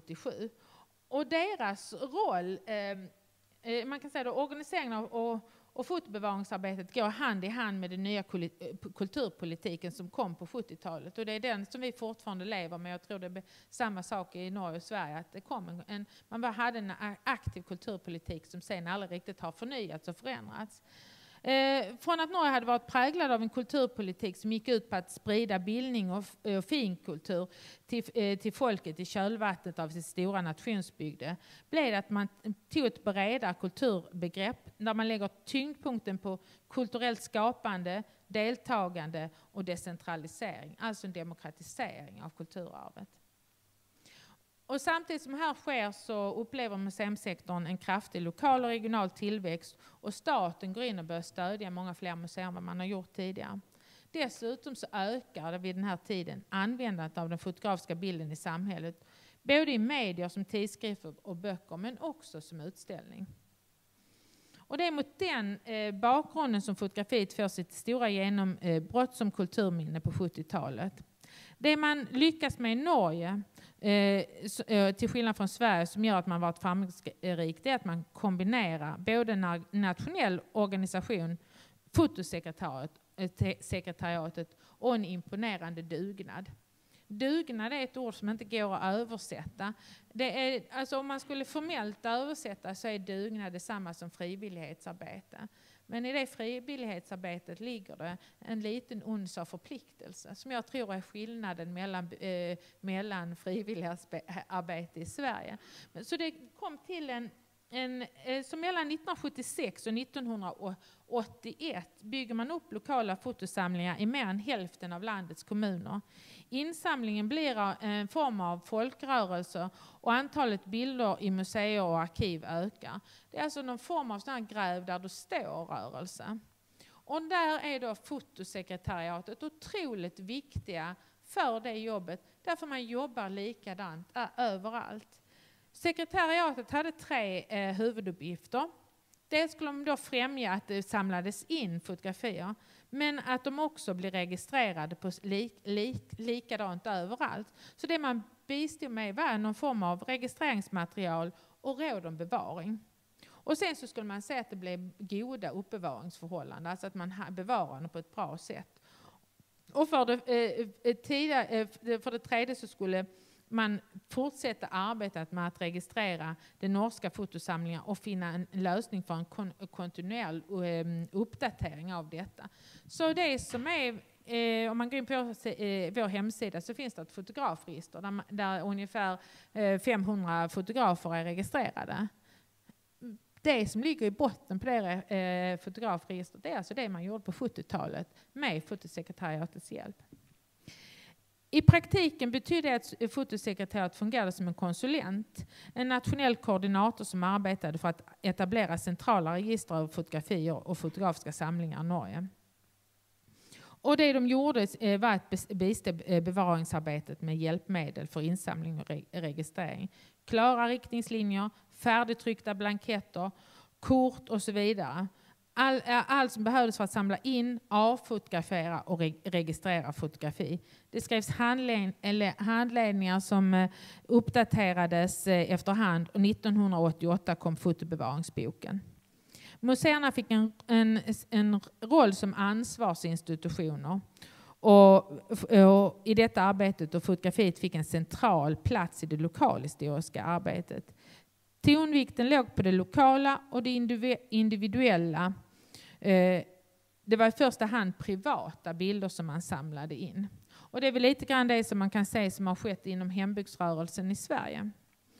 nittonhundrasjuttiosju. Och deras roll, eh, man kan säga då, organiseringen och, Och fotobevaringsarbetet går hand i hand med den nya kulturpolitiken som kom på sjuttiotalet. Och det är den som vi fortfarande lever med. Jag tror det är samma sak i Norge och Sverige. Att det kom en, en, man bara hade en aktiv kulturpolitik som sen aldrig riktigt har förnyats och förändrats. Eh, från att Norge hade varit präglad av en kulturpolitik som gick ut på att sprida bildning och, och finkultur till, eh, till folket i kölvattnet av sitt stora nationsbygde, blev det att man tog ett bredare kulturbegrepp där man lägger tyngdpunkten på kulturellt skapande, deltagande och decentralisering, alltså en demokratisering av kulturarvet. Och samtidigt som här sker så upplever museumsektorn en kraftig lokal och regional tillväxt och staten går in och börjar stödja många fler museer än vad man har gjort tidigare. Dessutom så ökar det vid den här tiden användandet av den fotografiska bilden i samhället, både i medier som tidskrifter och böcker men också som utställning. Och det är mot den eh, bakgrunden som fotografiet får sitt stora genombrott som kulturminne på sjuttiotalet. Det man lyckas med i Norge, eh, till skillnad från Sverige som gör att man varit framgångsrik, det är att man kombinerar både en nationell organisation, fotosekretariatet och en imponerande dugnad. Dugnad är ett ord som inte går att översätta. Det är, alltså om man skulle formellt översätta så är dugnad detsamma som frivillighetsarbete. Men i det frivillighetsarbetet ligger det en liten uns av förpliktelse som jag tror är skillnaden mellan, eh, mellan frivillighetsarbete i Sverige. Så det kom till en, en eh, så mellan nittonhundrasjuttiosex och nittonhundraåttioett bygger man upp lokala fotosamlingar i mer än hälften av landets kommuner. Insamlingen blir en form av folkrörelse och antalet bilder i museer och arkiv ökar. Det är alltså någon form av sån här gräv där du står-rörelse. Och där är då fotosekretariatet otroligt viktiga för det jobbet, därför man jobbar likadant överallt. Sekretariatet hade tre eh, huvuduppgifter. Dels skulle de då främja att det samlades in fotografier, men att de också blir registrerade på lik, lik, likadant överallt. Så det man bistod med var någon form av registreringsmaterial och råd om bevaring. Och sen så skulle man säga att det blev goda uppbevaringsförhållanden, alltså att man bevarar dem på ett bra sätt. Och för det, eh, tida, eh, för det tredje så skulle man fortsätter arbetet med att registrera den norska fotosamlingen och finna en lösning för en kon- kontinuerlig um, uppdatering av detta. Så det som är, eh, om man går in på eh, vår hemsida så finns det ett fotografregister där, där ungefär eh, femhundra fotografer är registrerade. Det som ligger i botten på det eh, fotografregistret är alltså det man gjorde på sjuttiotalet med fotosekretariatets hjälp. I praktiken betyder det att fotosekretariat fungerade som en konsulent, en nationell koordinator som arbetade för att etablera centrala register av fotografier och fotografiska samlingar i Norge. Och det de gjorde var att bistå bevaringsarbetet med hjälpmedel för insamling och registrering. Klara riktningslinjer, färdigtryckta blanketter, kort och så vidare. All, allt som behövdes för att samla in, avfotografera och re- registrera fotografi. Det skrevs handled, eller handledningar som eh, uppdaterades eh, efterhand och nittonhundraåttioåtta kom fotobevaringsboken. Museerna fick en, en, en roll som ansvarsinstitutioner och, och i detta arbetet och fotografiet fick en central plats i det lokalhistoriska arbetet. Tonvikten låg på det lokala och det individuella. Det var i första hand privata bilder som man samlade in. Och det är väl lite grann det som man kan säga som har skett inom hembygdsrörelsen i Sverige.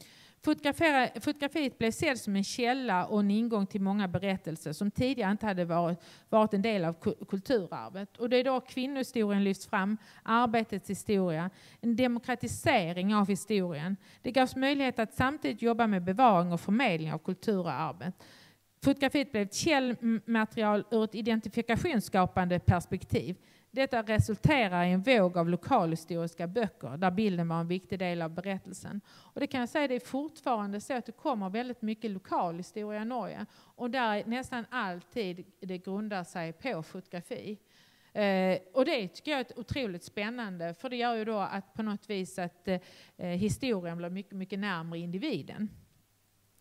Fotografiet blev sedd som en källa och en ingång till många berättelser som tidigare inte hade varit, varit en del av kulturarvet. Och det är då kvinnohistorien lyfts fram, arbetets historia, en demokratisering av historien. Det gavs möjlighet att samtidigt jobba med bevaring och förmedling av kulturarvet. Fotografiet blev ett källmaterial ur ett identifikationsskapande perspektiv. Detta resulterar i en våg av lokalhistoriska böcker där bilden var en viktig del av berättelsen. Och det kan jag säga, det är fortfarande så att det kommer väldigt mycket lokalhistoria i Norge och där nästan alltid det grundar sig på fotografi. Eh, och det tycker jag är otroligt spännande, för det gör ju då att på något vis att eh, historien blir mycket, mycket närmare individen.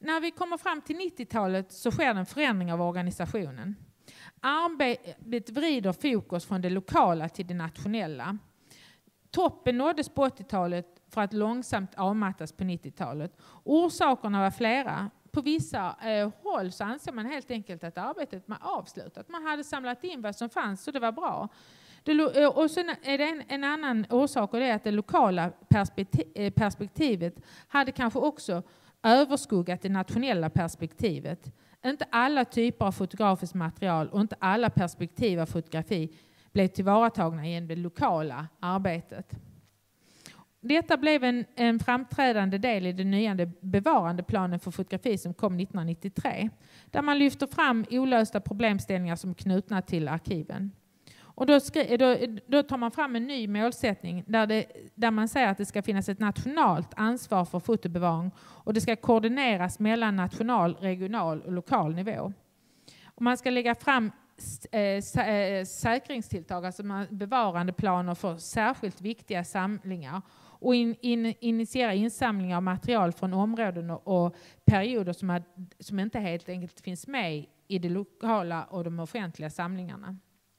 När vi kommer fram till nittiotalet så sker en förändring av organisationen. Arbetet vrider fokus från det lokala till det nationella. Toppen nåddes på åttiotalet för att långsamt avmattas på nittiotalet. Orsakerna var flera. På vissa eh, håll så anser man helt enkelt att arbetet var avslutat. Man hade samlat in vad som fanns så det var bra. Det, och sen är det en, en annan orsak, och det är att det lokala perspektiv, perspektivet hade kanske också överskuggat det nationella perspektivet. Inte alla typer av fotografiskt material och inte alla perspektiv av fotografi blev tillvaratagna genom det lokala arbetet. Detta blev en, en framträdande del i den nya bevarandeplanen för fotografi som kom nittonhundranittiotre. Där man lyfter fram olösta problemställningar som är knutna till arkiven. Och då, skri, då, då tar man fram en ny målsättning där, det, där man säger att det ska finnas ett nationellt ansvar för fotobevaring och det ska koordineras mellan national, regional och lokal nivå. Och man ska lägga fram äh, säkringstilltag, alltså bevarandeplaner för särskilt viktiga samlingar och in, in, initiera insamling av material från områden och, och perioder som, är, som inte helt enkelt finns med i de lokala och de offentliga samlingarna.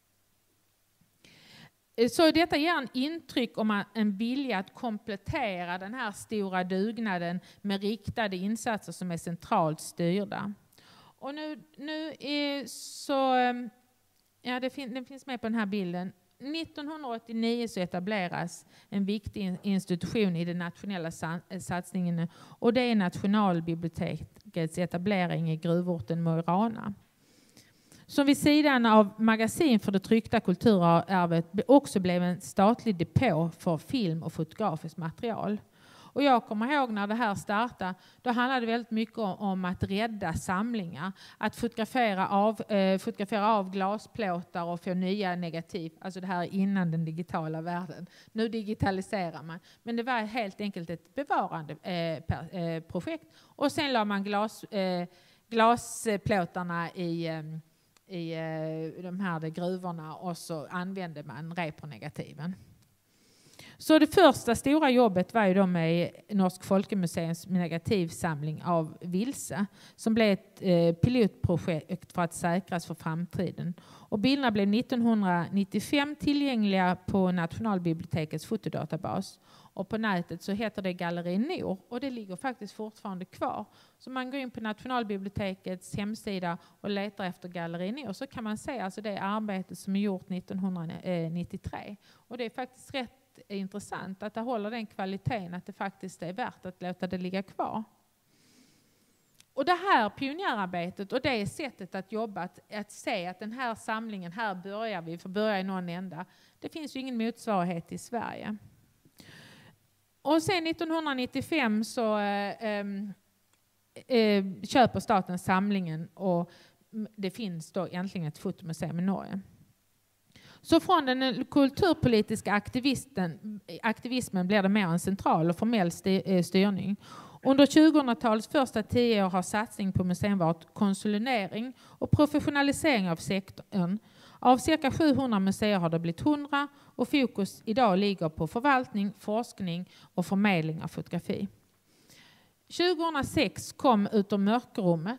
Så detta ger en intryck om en vilja att komplettera den här stora dugnaden med riktade insatser som är centralt styrda. Och nu, nu är så, ja det, fin, det finns med på den här bilden. nittonhundraåttionio så etableras en viktig institution i den nationella satsningen och det är Nationalbibliotekets etablering i gruvorten Mo i Rana. Som vid sidan av magasin för det tryckta kulturarvet också blev en statlig depå för film och fotografiskt material. Och jag kommer ihåg när det här startade, då handlade det väldigt mycket om, om att rädda samlingar. Att fotografera av, eh, fotografera av glasplåtar och få nya negativ. Alltså det här innan den digitala världen. Nu digitaliserar man. Men det var helt enkelt ett bevarande eh, per, eh, projekt. Och sen la man glas, eh, glasplåtarna i... Eh, i de här gruvorna och så använde man repronegativen. Så det första stora jobbet var ju då med Norsk Folkemuseums negativsamling av Vilse som blev ett eh, pilotprojekt för att säkras för framtiden. Och bilderna blev nittonhundranittiofem tillgängliga på Nationalbibliotekets fotodatabas. Och på nätet så heter det Galleri Nor och det ligger faktiskt fortfarande kvar. Så man går in på Nationalbibliotekets hemsida och letar efter Galleri Nor så kan man se alltså det arbete som är gjort nittonhundranittiotre. Och det är faktiskt rätt intressant att det håller den kvaliteten att det faktiskt är värt att låta det ligga kvar. Och det här pionjärarbetet och det sättet att jobba, att, att se att den här samlingen, här börjar vi, för börja i någon ända. Det finns ju ingen motsvarighet i Sverige. Och sen nittonhundranittiofem så äh, äh, köper staten samlingen och det finns då äntligen ett fotomuseum i Norge. Så från den kulturpolitiska aktivisten, aktivismen blir det mer en central och formell styrning. Under tjugohundratalets första tio år har satsning på museum varit konsolidering och professionalisering av sektorn. Av cirka sjuhundra museer har det blivit hundra och fokus idag ligger på förvaltning, forskning och förmedling av fotografi. tjugohundrasex kom Ut ur mörkerrummet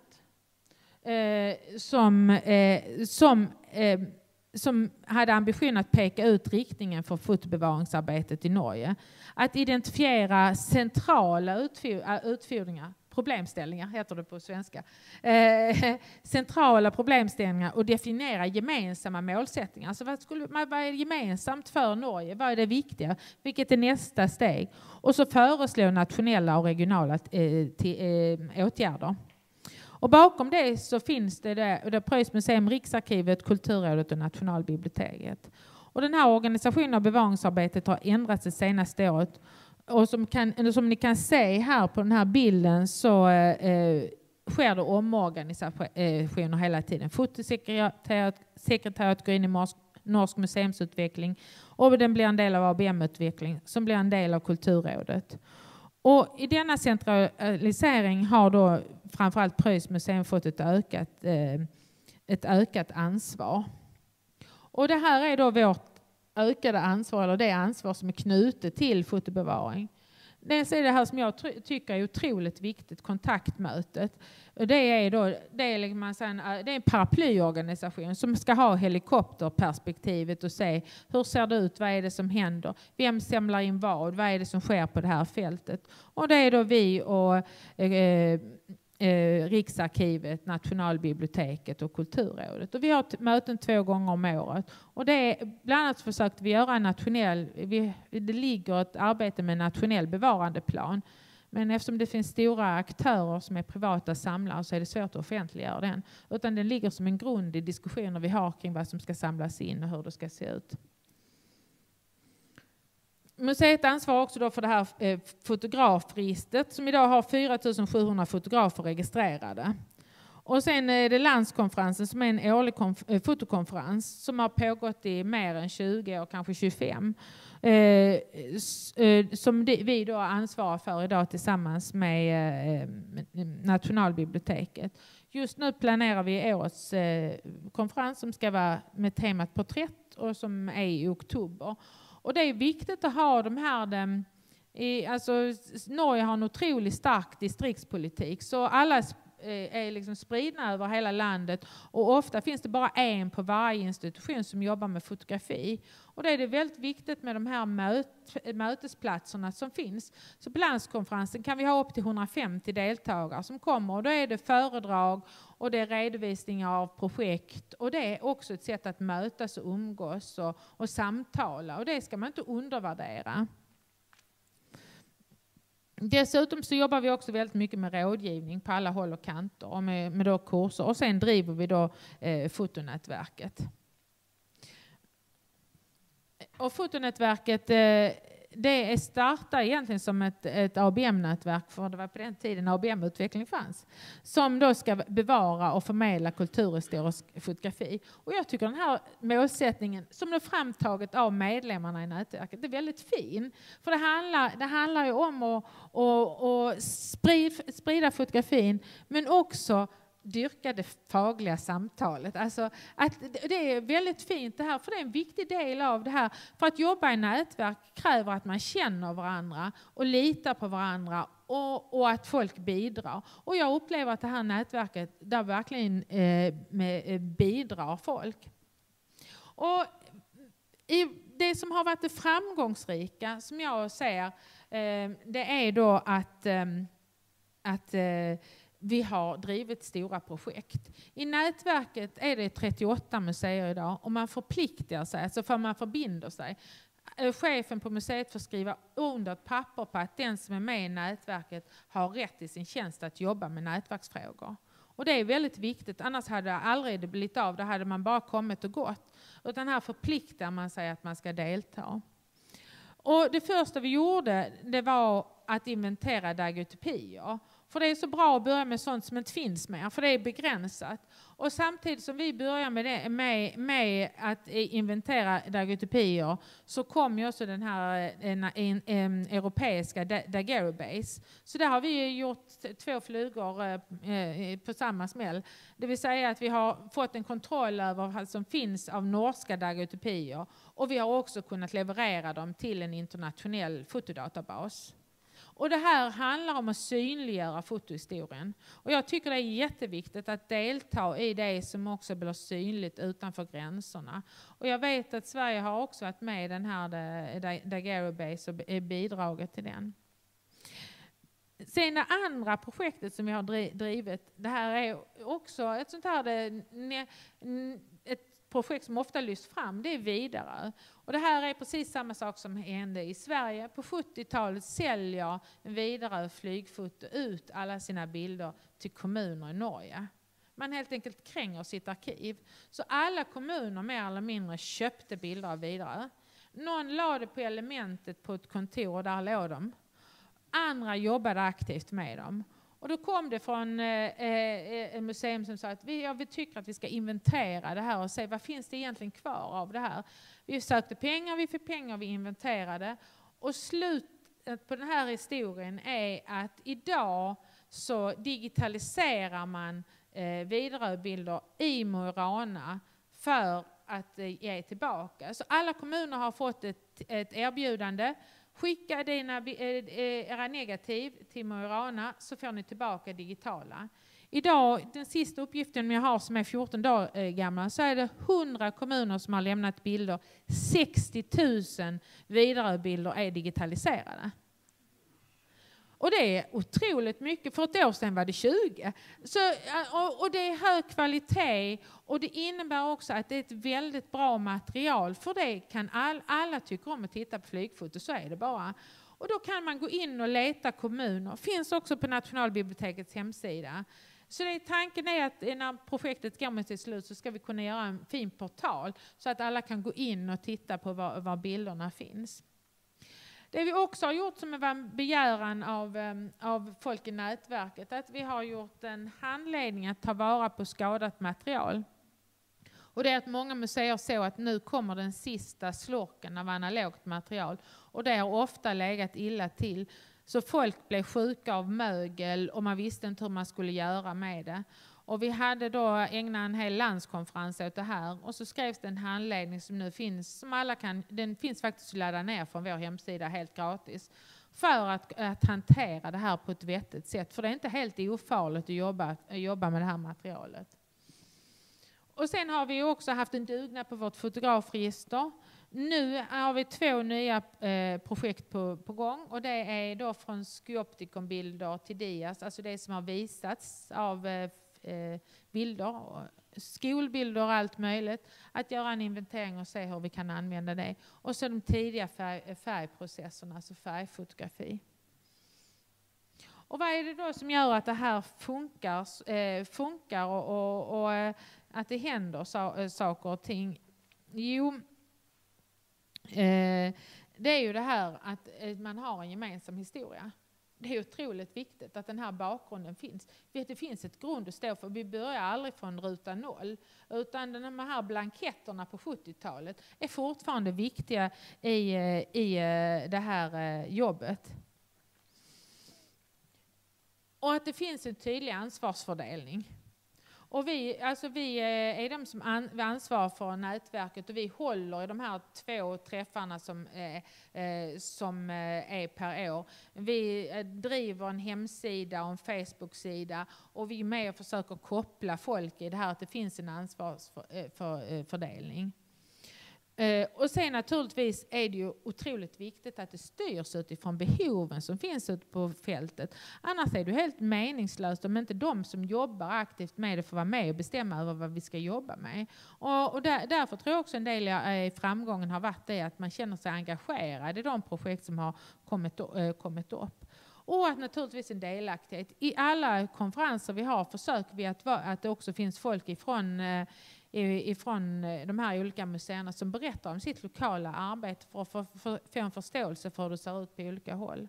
eh, som, eh, som, eh, som hade ambition att peka ut riktningen för fotobevaringsarbetet i Norge. Att identifiera centrala utfodringar, problemställningar heter det på svenska. Eh, centrala problemställningar och definiera gemensamma målsättningar. Alltså vad, skulle, vad är gemensamt för Norge? Vad är det viktiga? Vilket är nästa steg? Och så föreslå nationella och regionala eh, till, eh, åtgärder. Och bakom det så finns det, det, det Preuss Museum, Riksarkivet, Kulturrådet och Nationalbiblioteket. Och den här organisationen av bevaringsarbetet har ändrats det senaste året. Och som, kan, som ni kan se här på den här bilden så eh, sker det omorganisationer hela tiden. Fotosekretariat går in i Norsk, Norsk museumsutveckling och den blir en del av A B M-utveckling som blir en del av Kulturrådet. Och i denna centralisering har då framförallt Preuss Museum fått ett ökat, eh, ett ökat ansvar. Och det här är då vårt ökade ansvar, eller det ansvar som är knutet till fotobevaring. Dels är det här som jag tr- tycker är otroligt viktigt, kontaktmötet. Och det är då det är, liksom man säger, det är en paraplyorganisation som ska ha helikopterperspektivet och se hur ser det ut, vad är det som händer, vem samlar in vad, vad är det som sker på det här fältet. Och det är då vi och eh, eh, Riksarkivet, Nationalbiblioteket och Kulturrådet. Och vi har t- möten två gånger om året. Och det är, bland annat försökte vi göra en nationell, vi, det ligger ett arbete med en nationell bevarandeplan. Men eftersom det finns stora aktörer som är privata samlare så är det svårt att offentliggöra den. Utan den ligger som en grund i diskussioner vi har kring vad som ska samlas in och hur det ska se ut. Museet ansvarar också då för det här eh, fotografregistret som idag har fyra tusen sjuhundra fotografer registrerade. Och sen är det landskonferensen som är en årlig konf- eh, fotokonferens som har pågått i mer än tjugo år, kanske tjugofem. Eh, s- eh, som det, vi då ansvarar för idag tillsammans med eh, Nationalbiblioteket. Just nu planerar vi årets eh, konferens som ska vara med temat porträtt och som är i oktober. Och det är viktigt att ha de här, de, i, alltså Norge har en otroligt stark distriktspolitik så alla är liksom spridna över hela landet och ofta finns det bara en på varje institution som jobbar med fotografi. Och det är det väldigt viktigt med de här möt, mötesplatserna som finns. Så på landskonferensen kan vi ha upp till hundrafemtio deltagare som kommer och då är det föredrag och det är redovisningar av projekt och det är också ett sätt att mötas och umgås och, och samtala och det ska man inte undervärdera. Dessutom så jobbar vi också väldigt mycket med rådgivning på alla håll och kanter och med, med då kurser och sen driver vi då eh, fotonätverket. Och fotonätverket eh, det startar egentligen som ett, ett A B M-nätverk för det var på den tiden A B M-utveckling fanns som då ska bevara och förmedla kulturhistorisk fotografi. Och jag tycker den här målsättningen som är framtaget av medlemmarna i nätverket är väldigt fin. För det handlar, det handlar ju om att, att, att sprida, sprida fotografin men också dyrka det fagliga samtalet. Alltså att det är väldigt fint det här, för det är en viktig del av det här. För att jobba i nätverk kräver att man känner varandra och litar på varandra och, och att folk bidrar. Och jag upplever att det här nätverket där verkligen eh, med, bidrar folk. Och i det som har varit det framgångsrika som jag ser eh, det är då att, eh, att eh, vi har drivit stora projekt. I nätverket är det trettioåtta museer idag och man förpliktar sig, alltså för man förbinder sig. Chefen på museet får skriva under ett papper på att den som är med i nätverket har rätt i sin tjänst att jobba med nätverksfrågor. Och det är väldigt viktigt, annars hade det aldrig det blivit av, då hade man bara kommit och gått. Utan här förpliktar man sig att man ska delta. Och det första vi gjorde det var att inventera daguerreotypier. För det är så bra att börja med sånt som inte finns mer, för det är begränsat. Och samtidigt som vi börjar med, det, med, med att inventera daguerreotypier så kom ju också den här en, en, en europeiska daguerreobase. Så där har vi gjort två flugor eh, på samma smäll. Det vill säga att vi har fått en kontroll över vad som finns av norska daguerreotypier. Och vi har också kunnat leverera dem till en internationell fotodatabas. Och det här handlar om att synliggöra fotohistorien. Och jag tycker det är jätteviktigt att delta i det som också blir synligt utanför gränserna. Och jag vet att Sverige har också varit med i den här daguerreobase och bidragit till den. Sen det andra projektet som vi har drivit, det här är också ett sånt här ett projekt som ofta lyfts fram, det är Vidare. Och det här är precis samma sak som hände i Sverige. På sjuttiotalet säljer Vidare flygfoto ut alla sina bilder till kommuner i Norge. Man helt enkelt kränger sitt arkiv. Så alla kommuner mer eller mindre köpte bilder av Vidare. Någon la det på Elementet på ett kontor, där låg de. Andra jobbade aktivt med dem. Och då kom det från eh, eh, en museum som sa att vi, ja, vi tycker att vi ska inventera det här och se vad finns det egentligen kvar av det här. Vi sökte pengar, vi fick pengar, vi inventerade. Och slutet på den här historien är att idag så digitaliserar man eh, Vidare-bilder i Mo i Rana för att eh, ge tillbaka. Så alla kommuner har fått ett, ett erbjudande Skicka dina, era negativ till Mo i Rana så får ni tillbaka digitala. Idag, den sista uppgiften jag har som är fjorton dagar gamla, så är det hundra kommuner som har lämnat bilder. sextio tusen vidarebilder är digitaliserade. Och det är otroligt mycket. För ett år sedan var det tjugo. Så, och, och det är hög kvalitet. Och det innebär också att det är ett väldigt bra material. För det kan all, alla tycker om att titta på flygfoto. Så är det bara. Och då kan man gå in och leta kommuner. Finns också på Nationalbibliotekets hemsida. Så det är, tanken är att när projektet går med till slut så ska vi kunna göra en fin portal. Så att alla kan gå in och titta på var, var bilderna finns. Det vi också har gjort som en begäran av, av folk i nätverket, att vi har gjort en handledning att ta vara på skadat material. Och det är att många museer såg att nu kommer den sista slorken av analogt material. Och det har ofta legat illa till. Så folk blev sjuka av mögel och man visste inte hur man skulle göra med det. Och vi hade då ägnat en hel landskonferens åt det här. Och så skrevs det en handledning som nu finns, som alla kan, den finns faktiskt att ladda ner från vår hemsida helt gratis. För att, att hantera det här på ett vettigt sätt. För det är inte helt ofarligt att jobba, att jobba med det här materialet. Och sen har vi också haft en dugnad på vårt fotografregister. Nu har vi två nya eh, projekt på, på gång. Och det är då från Skyoptikonbilder till Dias. Alltså det som har visats av eh, bilder, skolbilder och allt möjligt. Att göra en inventering och se hur vi kan använda det. Och så de tidiga färg, färgprocesserna, alltså färgfotografi. Och vad är det då som gör att det här funkar, eh, funkar och, och, och eh, att det händer so- saker och ting? Jo, eh, det är ju det här att eh, man har en gemensam historia. Det är otroligt viktigt att den här bakgrunden finns. Vet, det finns ett grund att stå för. Vi börjar aldrig från ruta noll. Utan de här blanketterna på sjuttiotalet är fortfarande viktiga i, i det här jobbet. Och att det finns en tydlig ansvarsfördelning. Och vi, alltså vi är de som an, ansvarar för nätverket och vi håller i de här två träffarna som, eh, som är per år. Vi driver en hemsida och en Facebook-sida och vi är med och försöker koppla folk i det här att det finns en ansvarsfördelning. Uh, och sen naturligtvis är det ju otroligt viktigt att det styrs utifrån behoven som finns ute på fältet. Annars är det helt meningslöst om inte de som jobbar aktivt med det får vara med och bestämma över vad vi ska jobba med. Och, och där, därför tror jag också en del i framgången har varit det att man känner sig engagerad i de projekt som har kommit, uh, kommit upp. Och att naturligtvis en delaktighet. I alla konferenser vi har försöker vi att, va, att det också finns folk ifrån uh, ifrån de här olika museerna som berättar om sitt lokala arbete för att få, för, få en förståelse för hur det ser ut på olika håll.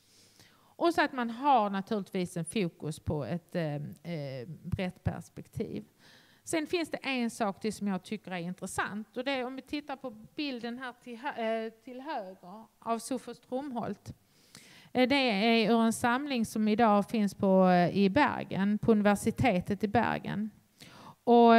Och så att man har naturligtvis en fokus på ett eh, brett perspektiv. Sen finns det en sak till som jag tycker är intressant. Och det är om vi tittar på bilden här till, eh, till höger av Sofus Tromholt. Eh, det är ur en samling som idag finns på, i Bergen, på universitetet i Bergen. Och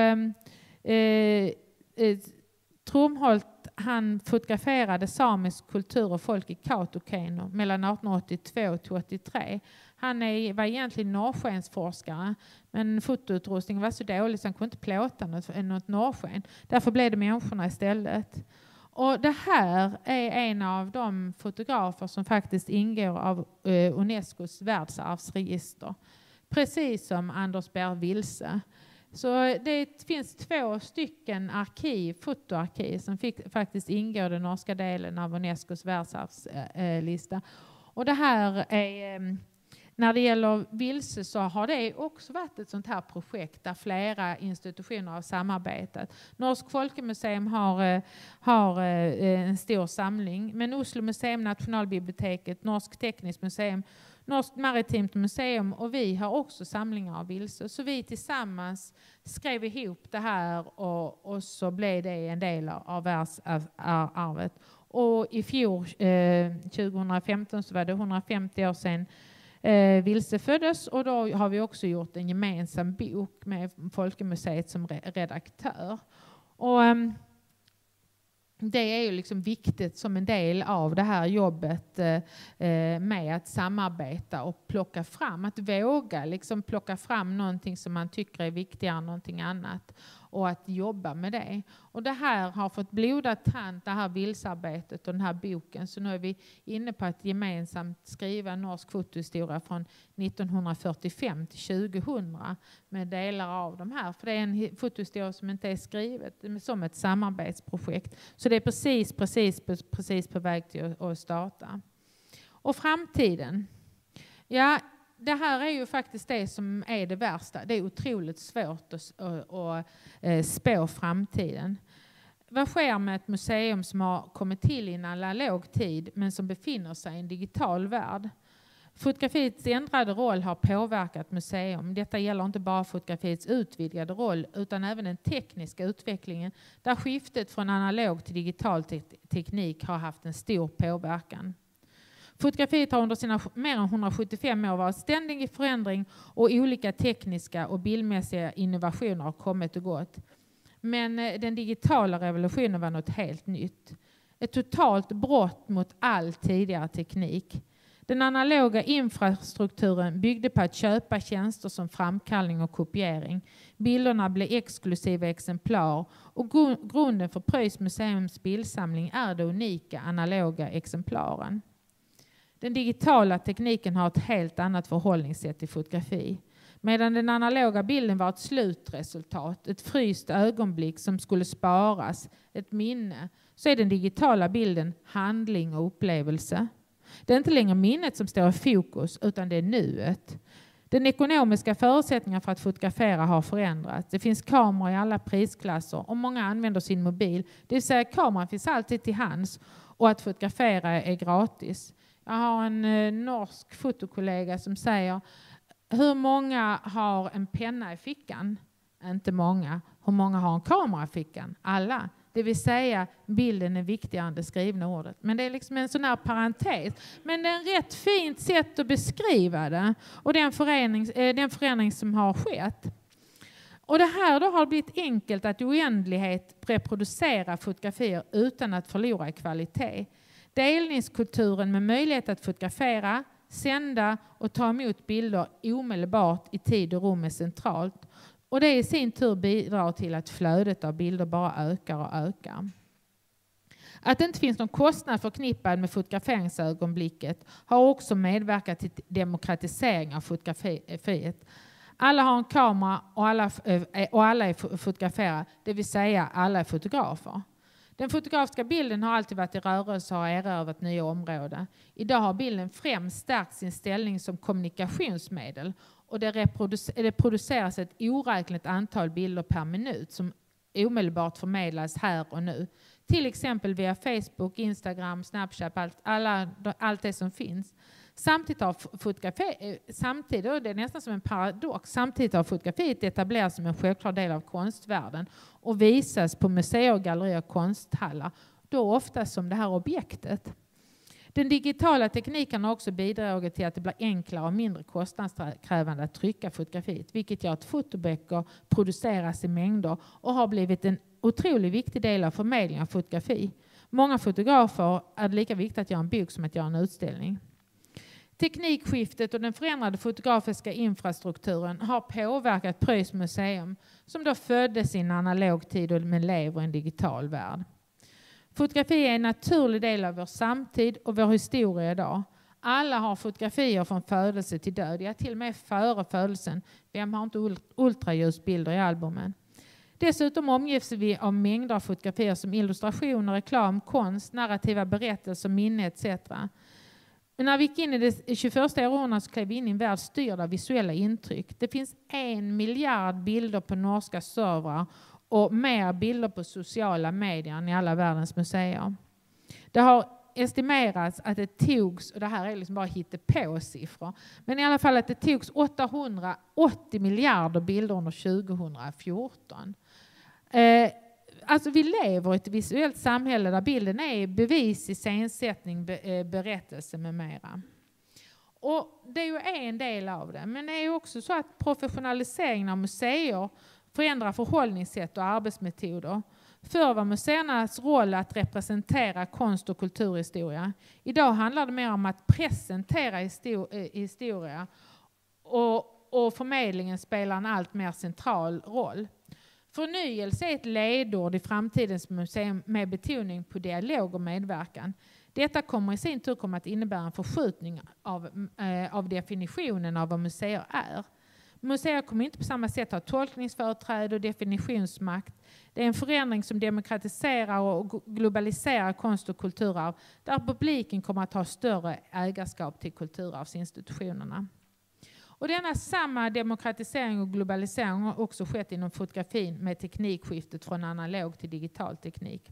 Eh, eh, Tromholt, han fotograferade samisk kultur och folk i Kautokeino mellan arton åttiotvå till åttiotre. Han är, var egentligen norrskensforskare, men fotoutrustningen var så dålig så han kunde inte plåta något, något norrsken. Därför blev det människorna istället. Och det här är en av de fotografer som faktiskt ingår av eh, Unescos världsarvsregister. Precis som Anders Berg Wilse. Så det finns två stycken arkiv, fotoarkiv som fick, faktiskt ingår i den norska delen av Unescos världsarvslista. Och det här är, när det gäller Vilse så har det också varit ett sånt här projekt där flera institutioner har samarbetat. Norsk Folkemuseum har, har en stor samling, men Oslo Museum, Nationalbiblioteket, Norsk Teknisk Museum, Norskt Maritimt Museum och vi har också samlingar av Vilse. Så vi tillsammans skrev ihop det här och, och så blev det en del av världsarvet. Och i fjol, eh, tjugohundrafemton, så var det hundrafemtio år sedan eh, Vilse föddes. Och då har vi också gjort en gemensam bok med Folkemuseet som re- redaktör. Och... Eh, det är ju liksom viktigt som en del av det här jobbet eh, med att samarbeta och plocka fram, att våga liksom plocka fram någonting som man tycker är viktigare än någonting annat och att jobba med det. Och det här har fått blodad tand, det här vilsarbetet och den här boken. Så nu är vi inne på att gemensamt skriva en norsk fotohistoria från nittonhundrafyrtiofem till tjugohundra med delar av de här. För det är en fotohistoria som inte är skrivet som ett samarbetsprojekt. Så det är precis, precis, precis på väg till att starta. Och framtiden. Ja, det här är ju faktiskt det som är det värsta. Det är otroligt svårt att, att, att, att spå framtiden. Vad sker med ett museum som har kommit till i en analog tid men som befinner sig i en digital värld? Fotografiets ändrade roll har påverkat museum. Detta gäller inte bara fotografiets utvidgade roll utan även den tekniska utvecklingen där skiftet från analog till digital te- teknik har haft en stor påverkan. Fotografiet har under sina mer än hundrasjuttiofem år varit ständig i förändring och olika tekniska och bildmässiga innovationer har kommit och gått. Men den digitala revolutionen var något helt nytt. Ett totalt brott mot all tidigare teknik. Den analoga infrastrukturen byggde på att köpa tjänster som framkallning och kopiering. Bilderna blev exklusiva exemplar och grunden för Pröjs museums bildsamling är de unika analoga exemplaren. Den digitala tekniken har ett helt annat förhållningssätt till fotografi. Medan den analoga bilden var ett slutresultat, ett fryst ögonblick som skulle sparas, ett minne, så är den digitala bilden handling och upplevelse. Det är inte längre minnet som står i fokus utan det är nuet. Den ekonomiska förutsättningen för att fotografera har förändrats. Det finns kameror i alla prisklasser och många använder sin mobil. Det vill säga kameran finns alltid till hands och att fotografera är gratis. Jag har en eh, norsk fotokollega som säger: hur många har en penna i fickan? Inte många. Hur många har en kamera i fickan? Alla. Det vill säga bilden är viktigare än det skrivna ordet. Men det är liksom en sån här parentes. Men det är ett rätt fint sätt att beskriva det. Och den förändring, eh, den förändring som har skett. Och det här då har blivit enkelt att i oändlighet reproducera fotografier utan att förlora i kvalitet. Delningskulturen med möjlighet att fotografera, sända och ta emot bilder omedelbart i tid och rum är centralt. Och det i sin tur bidrar till att flödet av bilder bara ökar och ökar. Att det inte finns någon kostnad förknippad med fotograferingsögonblicket har också medverkat till demokratisering av fotografiet. Alla har en kamera och alla, och alla är fotograferare, det vill säga alla är fotografer. Den fotografiska bilden har alltid varit i rörelse och har erövrat nya områden. Idag har bilden främst stärkt sin ställning som kommunikationsmedel och det, reproducer- det produceras ett oräkneligt antal bilder per minut som omedelbart förmedlas här och nu. Till exempel via Facebook, Instagram, Snapchat, allt, alla, allt det som finns. Samtidigt har fotografi, samtidigt, och det är nästan som en paradox, samtidigt har fotografiet etablerats som en självklar del av konstvärlden och visas på museer, gallerier och konsthallar, då ofta som det här objektet. Den digitala tekniken har också bidragit till att det blir enklare och mindre kostnadskrävande att trycka fotografiet, vilket gör att fotoböcker produceras i mängder och har blivit en otroligt viktig del av förmedlingen av fotografi. Många fotografer är det lika viktigt att göra en bok som att göra en utställning. Teknikskiftet och den förändrade fotografiska infrastrukturen har påverkat Pröjs museum som då föddes i en analog tid och men lever i en digital värld. Fotografi är en naturlig del av vår samtid och vår historia idag. Alla har fotografier från födelse till död, ja till och med före födelsen. Vem har inte ultraljusbilder i albumen? Dessutom omges vi av mängder av fotografier som illustrationer, reklam, konst, narrativa berättelser, minne et cetera. Men när vi gick in i det tjugoförsta århundradet så klev vi in i en värld styrd av visuella intryck. Det finns en miljard bilder på norska servrar och mer bilder på sociala medier än i alla världens museer. Det har estimerats att det togs, och det här är liksom bara hittepå-siffror, men i alla fall att det togs åttahundraåttio miljarder bilder under tjugohundrafjorton. Eh, Alltså vi lever i ett visuellt samhälle där bilden är bevis, iscensättning, be, berättelse med mera. Och det är ju en del av det. Men det är ju också så att professionaliseringen av museer förändra förhållningssätt och arbetsmetoder. Förr var museernas roll att representera konst- och kulturhistoria. Idag handlar det mer om att presentera historia och, och förmedlingen spelar en allt mer central roll. Förnyelse är ett ledord i framtidens museum med betoning på dialog och medverkan. Detta kommer i sin tur kommer att innebära en förskjutning av, eh, av definitionen av vad museer är. Museer kommer inte på samma sätt ha tolkningsföreträde och definitionsmakt. Det är en förändring som demokratiserar och globaliserar konst- och kulturarv där publiken kommer att ha större ägarskap till kulturarvsinstitutionerna. Och denna samma demokratisering och globalisering har också skett inom fotografin med teknikskiftet från analog till digital teknik.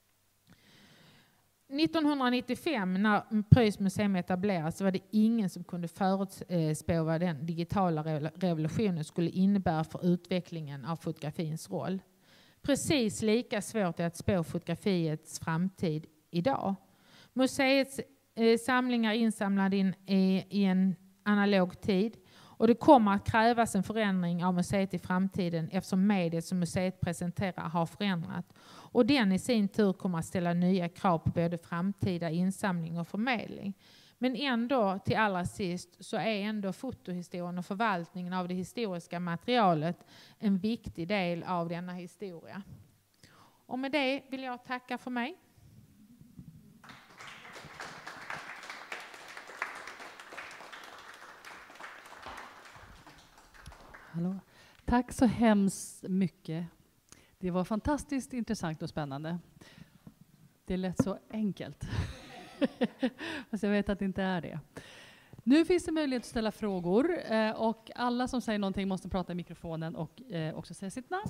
nittonhundranittiofem när Preuss museum etablerades så var det ingen som kunde förutspå vad den digitala revolutionen skulle innebära för utvecklingen av fotografins roll. Precis lika svårt är att spå fotografiets framtid idag. Museets eh, samlingar är insamlade in, i, i en analog tid och det kommer att krävas en förändring av museet i framtiden eftersom mediet som museet presenterar har förändrat. Och den i sin tur kommer att ställa nya krav på både framtida insamling och förmedling. Men ändå till allra sist så är ändå fotohistorien och förvaltningen av det historiska materialet en viktig del av denna historia. Och med det vill jag tacka för mig. Hallå. Tack så hemskt mycket. Det var fantastiskt intressant och spännande. Det lät så enkelt. Fast jag vet att det inte är det. Nu finns det möjlighet att ställa frågor. Eh, och alla som säger någonting måste prata i mikrofonen och eh, också säga sitt namn.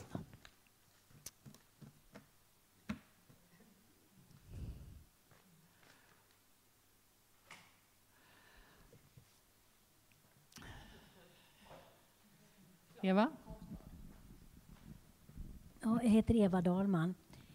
Eva? Ja, jag heter Eva Dahlman.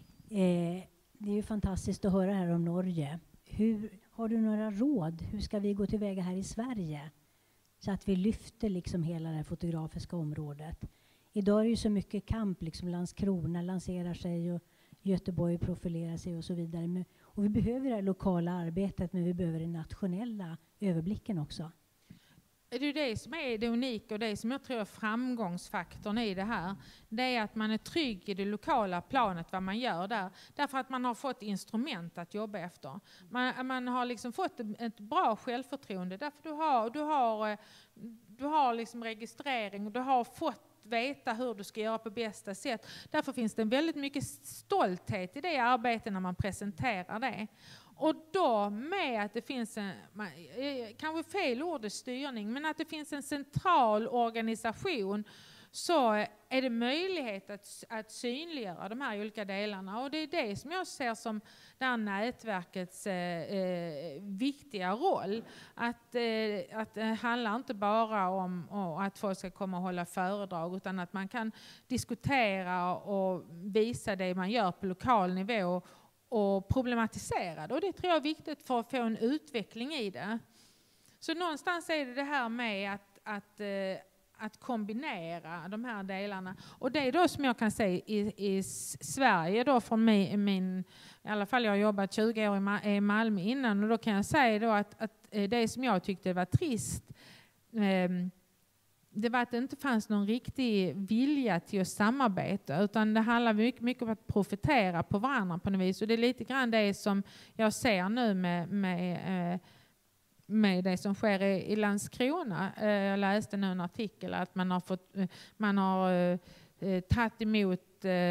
Eh, det är ju fantastiskt att höra här om Norge. Hur, har du några råd? Hur ska vi gå tillväga här i Sverige? Så att vi lyfter liksom hela det här fotografiska området. Idag är det ju så mycket kamp. Liksom Landskrona lanserar sig och Göteborg profilerar sig och så vidare. Men, och vi behöver det här lokala arbetet, men vi behöver den nationella överblicken också. Det är det som är det unika och det som jag tror är framgångsfaktorn i det här. Det är att man är trygg i det lokala planet vad man gör där. Därför att man har fått instrument att jobba efter. Man, man har liksom fått ett bra självförtroende. Därför du har, du har, du har liksom registrering och du har fått veta hur du ska göra på bästa sätt. Därför finns det väldigt mycket stolthet i det arbetet när man presenterar det. Och då med att det finns en, kanske fel ord är styrning, men att det finns en central organisation så är det möjlighet att, att synliggöra de här olika delarna. Och det är det som jag ser som det här nätverkets eh, viktiga roll. Att, eh, att det handlar inte bara om oh, att folk ska komma och hålla föredrag, utan att man kan diskutera och visa det man gör på lokal nivå och problematisera det. Och det tror jag är viktigt för att få en utveckling i det. Så någonstans är det det här med att, att, eh, att kombinera de här delarna. Och det är då som jag kan säga i, i Sverige då från min, min, i alla fall jag har jobbat tjugo år i, Ma- i Malmö innan, och då kan jag säga då att, att det som jag tyckte var trist eh, det var att det inte fanns någon riktig vilja till att samarbeta, utan det handlar mycket, mycket om att profitera på varandra på något vis. Och det är lite grann det som jag ser nu med, med, med det som sker i, i Landskrona. Jag läste nu en artikel att man har, fått, man har tagit emot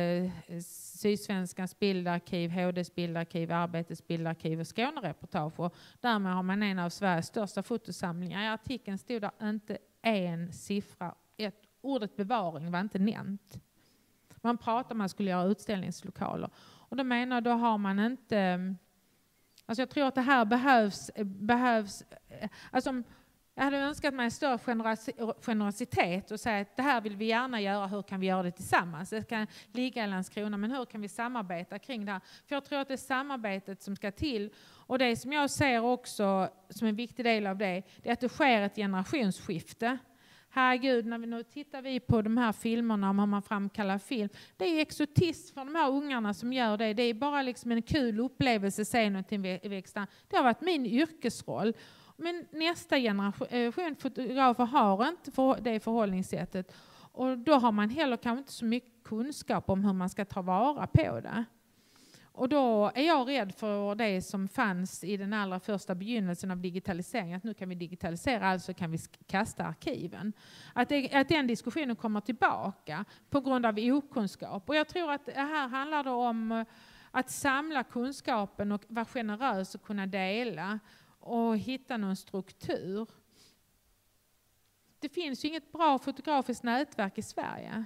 Sydsvenskans bildarkiv, H D:s bildarkiv, Arbetets bildarkiv och Skånereportage. Och därmed har man en av Sveriges största fotosamlingar. I artikeln stod det inte en siffra, ett ordet bevaring var inte nämnt. Man pratar om att man skulle göra utställningslokaler. Och då menar jag, då har man inte... Alltså jag tror att det här behövs... behövs alltså jag hade önskat mig en större generositet och säga att det här vill vi gärna göra, hur kan vi göra det tillsammans? Det kan ligga i Landskrona, men hur kan vi samarbeta kring det här? För jag tror att det är samarbetet som ska till. Och det som jag ser också som en viktig del av det, det är att det sker ett generationsskifte. herregud, när vi nu tittar vi på de här filmerna om hur man framkallar film. Det är exotism för de här ungarna som gör det. Det är bara liksom en kul upplevelse att se någonting i växten. Det har varit min yrkesroll. Men nästa generation fotografer har inte för det förhållningssättet. Och då har man heller kanske inte så mycket kunskap om hur man ska ta vara på det. Och då är jag rädd för det som fanns i den allra första begynnelsen av digitalisering. Att nu kan vi digitalisera, alltså kan vi kasta arkiven. Att, det, att den diskussionen kommer tillbaka på grund av okunskap. Och jag tror att det här handlar då om att samla kunskapen och vara generös och kunna dela. Och hitta någon struktur. Det finns ju inget bra fotografiskt nätverk i Sverige.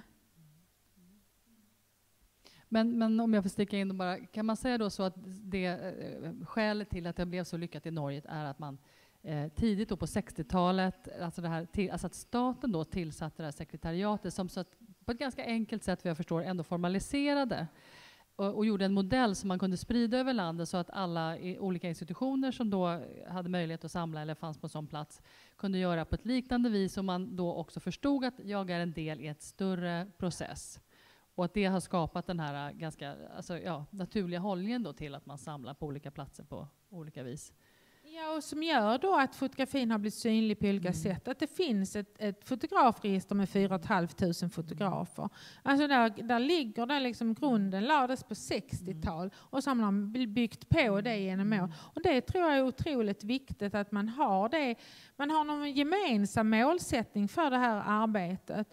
Men, men om jag får sticka in och bara, kan man säga då så att det eh, skälet till att det blev så lyckat i Norge är att man eh, tidigt då på sextiotalet, alltså, det här till, alltså att staten då tillsatte det här sekretariatet som så att på ett ganska enkelt sätt, vad jag förstår, ändå formaliserade och, och gjorde en modell som man kunde sprida över landet så att alla i, olika institutioner som då hade möjlighet att samla eller fanns på en sån plats kunde göra på ett liknande vis, och man då också förstod att jag är en del i ett större process. Och att det har skapat den här ganska alltså, ja, naturliga hållningen då till att man samlar på olika platser på olika vis. Ja, och som gör då att fotografin har blivit synlig på olika mm. sätt. Att det finns ett, ett fotografregister med fyra och ett halvt tusen fotografer. Alltså där, där ligger där liksom grunden lades på sextiotal och så har man byggt på det genom år. Och det tror jag är otroligt viktigt att man har det. Man har någon gemensam målsättning för det här arbetet.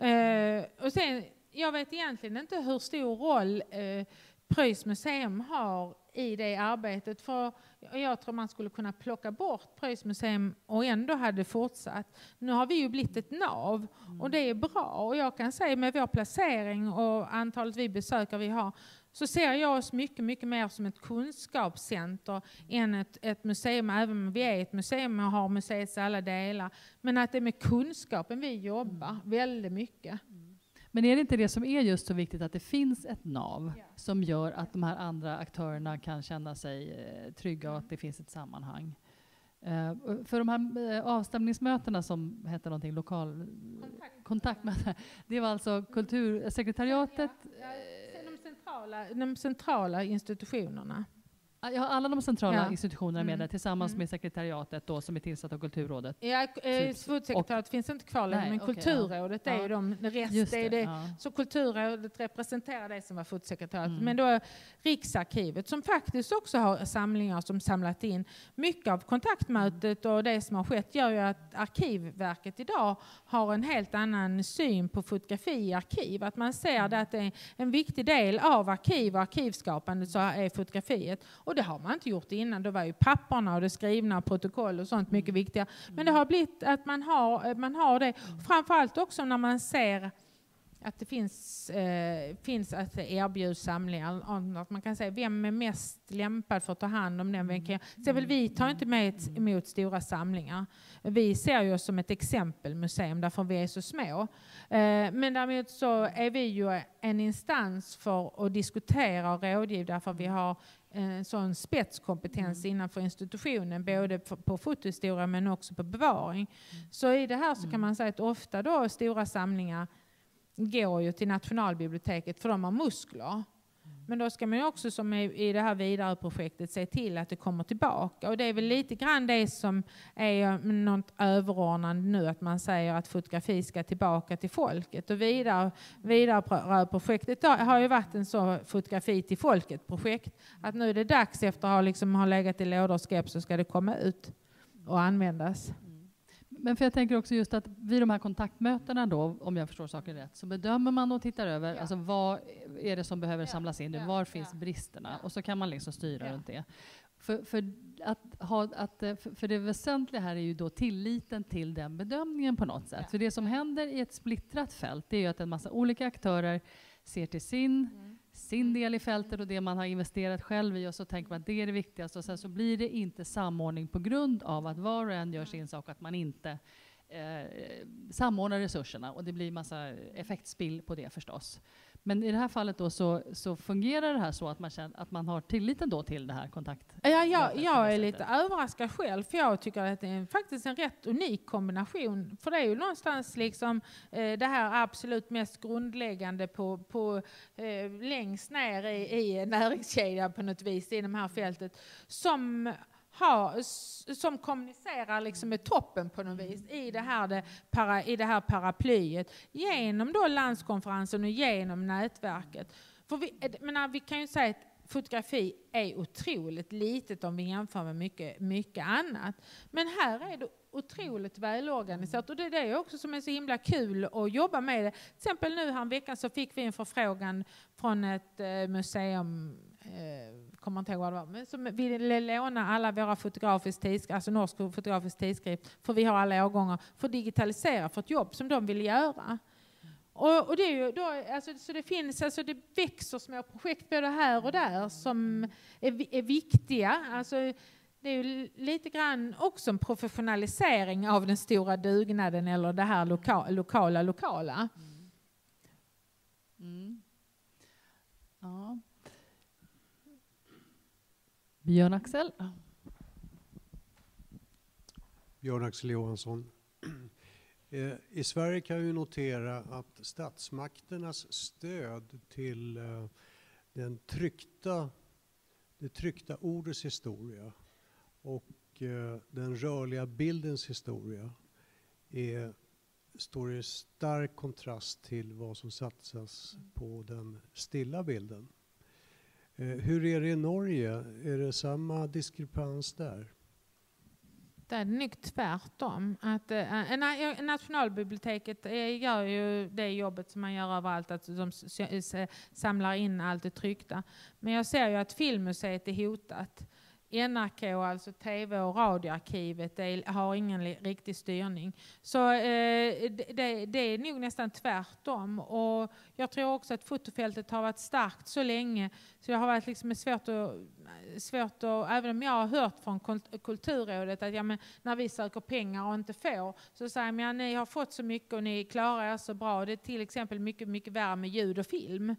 Uh, och sen, jag vet egentligen inte hur stor roll uh, Preuss museum har i det arbetet. För jag tror man skulle kunna plocka bort Preuss museum och ändå hade fortsatt. Nu har vi ju blivit ett nav mm. och det är bra. Och jag kan säga med vår placering och antalet vi besökare vi har så ser jag oss mycket, mycket mer som ett kunskapscenter än ett, ett museum. Även om vi är ett museum och har museets alla delar. Men att det är med kunskapen vi jobbar mm. väldigt mycket. Men är det inte det som är just så viktigt, att det finns ett nav ja. som gör att de här andra aktörerna kan känna sig eh, trygga och att det finns ett sammanhang? Eh, för de här eh, avstämningsmötena som heter någonting lokal Kontakt. kontaktmöten, det var alltså kultursekretariatet. Ja, ja. De, centrala, de centrala institutionerna. Ja, alla de centrala ja. institutionerna med mm. där, tillsammans mm. med sekretariatet då, som är tillsatt av Kulturrådet. Ja, eh, Fotosekretariatet finns inte kvar längre, men okay, Kulturrådet ja. är ju de, det rest Just det, är det. Ja. Så Kulturrådet representerar det som var Fotosekretariatet. Mm. Men då Riksarkivet som faktiskt också har samlingar som samlat in mycket av kontaktmötet och det som har skett gör ju att Arkivverket idag har en helt annan syn på fotografi i arkiv. Att man ser mm. det att det är en viktig del av arkiv och arkivskapandet så är fotografiet. Och det har man inte gjort innan. Då var ju papperna och det skrivna protokoll och sånt mycket viktiga. Men det har blivit att man har, man har det. Framförallt också när man ser att det finns, eh, finns att det erbjuds samlingar. Att man kan säga vem är mest lämpad för att ta hand om den. Mm. Så väl, vi tar inte med ett, emot stora samlingar. Vi ser ju oss som ett exempelmuseum därför vi är så små. Eh, men däremot så är vi ju en instans för att diskutera och rådgiva därför vi har en sån spetskompetens mm. innanför institutionen, både på fotohistoria men också på bevaring. Mm. Så i det här så kan man säga att ofta då stora samlingar går ju till Nationalbiblioteket för de har muskler. Mm. Men då ska man ju också som i, i det här vidare projektet se till att det kommer tillbaka. Och det är väl lite grann det som är något överordnande nu, att man säger att fotografi ska tillbaka till folket. Och vidare, vidare projektet har ju varit en så fotografi till folket-projekt. Att nu är det dags efter att ha, liksom, ha legat i lådor och skräp så ska det komma ut och användas. Men för jag tänker också just att vid de här kontaktmötena då, om jag förstår saken rätt, så bedömer man och tittar över, ja. alltså vad är det som behöver ja. samlas in, ja. var finns ja. bristerna? Ja. Och så kan man liksom styra ja. runt det. För, för, att ha, att, för det väsentliga här är ju då tilliten till den bedömningen på något sätt. Ja. För det som händer i ett splittrat fält, det är ju att en massa olika aktörer ser till sin mm. sin del i fältet och det man har investerat själv i, och så tänker man att det är det viktigaste, och sen så blir det inte samordning på grund av att var och en gör sin sak, att man inte eh, samordnar resurserna, och det blir massa effektspill på det förstås. Men i det här fallet då så, så fungerar det här så att man, känner, att man har tilliten då till det här kontakt? Ja, jag, jag är lite överraskad själv, för jag tycker att det är faktiskt en rätt unik kombination. För det är ju någonstans liksom eh, det här absolut mest grundläggande på, på eh, längst ner i, i näringskedjan på något vis i det här fältet som Ha, som kommunicerar liksom med toppen på något vis i det här, det para, i det här paraplyet genom då landskonferensen och genom nätverket. För vi, menar, vi kan ju säga att fotografi är otroligt litet om vi jämför med mycket, mycket annat. Men här är det otroligt välorganiserat och det är det också som är så himla kul att jobba med det. Till exempel nu här en vecka så fick vi en förfrågan från ett eh, museum, eh, kommer inte ihåg vad det var, men som ville låna alla våra fotografisk tidskrift, alltså norsk fotografisk tidskrift, för vi har alla årgångar, för att digitalisera för ett jobb som de vill göra. Och, och det är ju då, alltså, så det finns, alltså det växer små projekt både här och där som är, är viktiga. Alltså, det är ju lite grann också en professionalisering av den stora dugnaden eller det här loka, lokala lokala. Mm. Mm. Ja. Björn Axel. Björn Axel Johansson. I Sverige kan vi notera att statsmakternas stöd till den tryckta, det tryckta ordets historia och den rörliga bildens historia är, står i stark kontrast till vad som satsas på den stilla bilden. Hur är det i Norge? Är det samma diskrepans där? Det är nog tvärtom. Att, äh, Nationalbiblioteket gör ju det jobbet som man gör överallt, att de samlar in allt det tryckta. Men jag ser ju att Filmmuseet är hotat. N R K, alltså tv- och radioarkivet, det har ingen riktig styrning. Så eh, det, det är nog nästan tvärtom. Och jag tror också att fotofältet har varit starkt så länge, så det har varit liksom svårt att, svårt att, även om jag har hört från Kulturrådet att ja, men när vi söker pengar och inte får, så säger man ja, ni har fått så mycket och ni klarar er så bra. Det är till exempel mycket, mycket värre med ljud och film.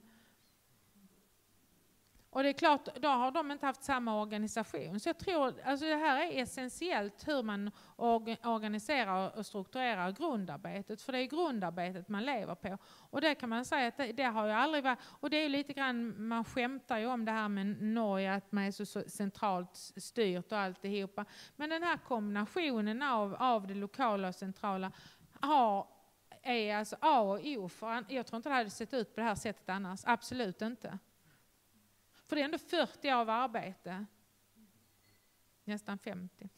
Och det är klart, då har de inte haft samma organisation. Så jag tror, alltså det här är essentiellt hur man organiserar och strukturerar grundarbetet. För det är grundarbetet man lever på. Och det kan man säga att det, det har ju aldrig varit, och det är ju lite grann, man skämtar ju om det här med Norge, att man är så, så centralt styrt och alltihopa. Men den här kombinationen av, av det lokala och centrala har, är alltså A och O. För jag tror inte det hade sett ut på det här sättet annars. Absolut inte. För det är ändå fyrtio år av arbete. Nästan femtio.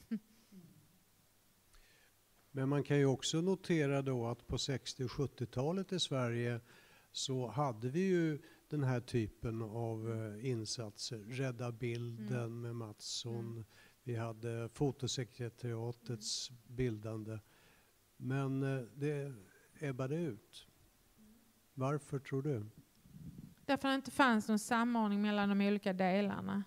Men man kan ju också notera då att på sextio- och sjuttiotalet i Sverige så hade vi ju den här typen av insatser. Rädda bilden mm. med Mattsson. Mm. Vi hade fotosekretariatets bildande. Men det ebbade ut. Varför tror du? Därför att det inte fanns någon samordning mellan de olika delarna.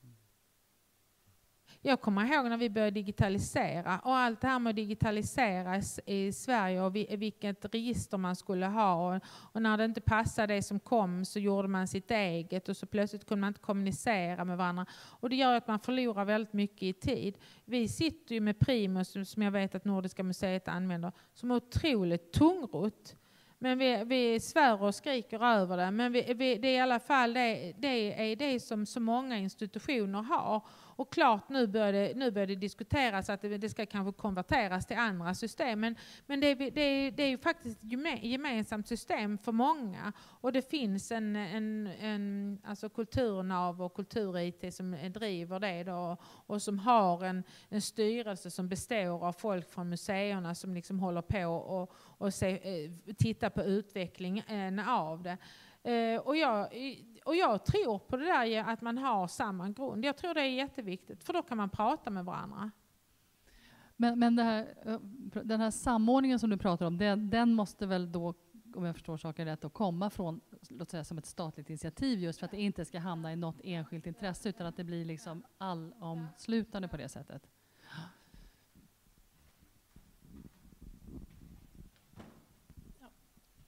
Jag kommer ihåg när vi började digitalisera och allt det här med att digitalisera i Sverige och vilket register man skulle ha. Och, och när det inte passade det som kom så gjorde man sitt eget och så plötsligt kunde man inte kommunicera med varandra. Och det gör att man förlorar väldigt mycket i tid. Vi sitter ju med Primus, som jag vet att Nordiska museet använder, som är otroligt tungrott. Men vi, vi svär och skriker över det. Men vi, vi, det är i alla fall det, det är det som så många institutioner har. Och klart nu börjar det, nu börjar det diskuteras att det, det ska kanske konverteras till andra system. Men, men det, det, det är ju faktiskt ett gemensamt system för många. Och det finns en, en, en alltså kulturnav och kultur-I T som driver det då. Och som har en, en styrelse som består av folk från museerna som liksom håller på och, och se, titta på utvecklingen av det. Uh, och, jag, och jag tror på det där att man har samma grund. Jag tror det är jätteviktigt, för då kan man prata med varandra. Men, men det här, den här samordningen som du pratar om, den, den måste väl då, om jag förstår saken rätt, att komma från, låt säga, som ett statligt initiativ, just för att det inte ska hamna i något enskilt intresse, utan att det blir liksom allomslutande på det sättet.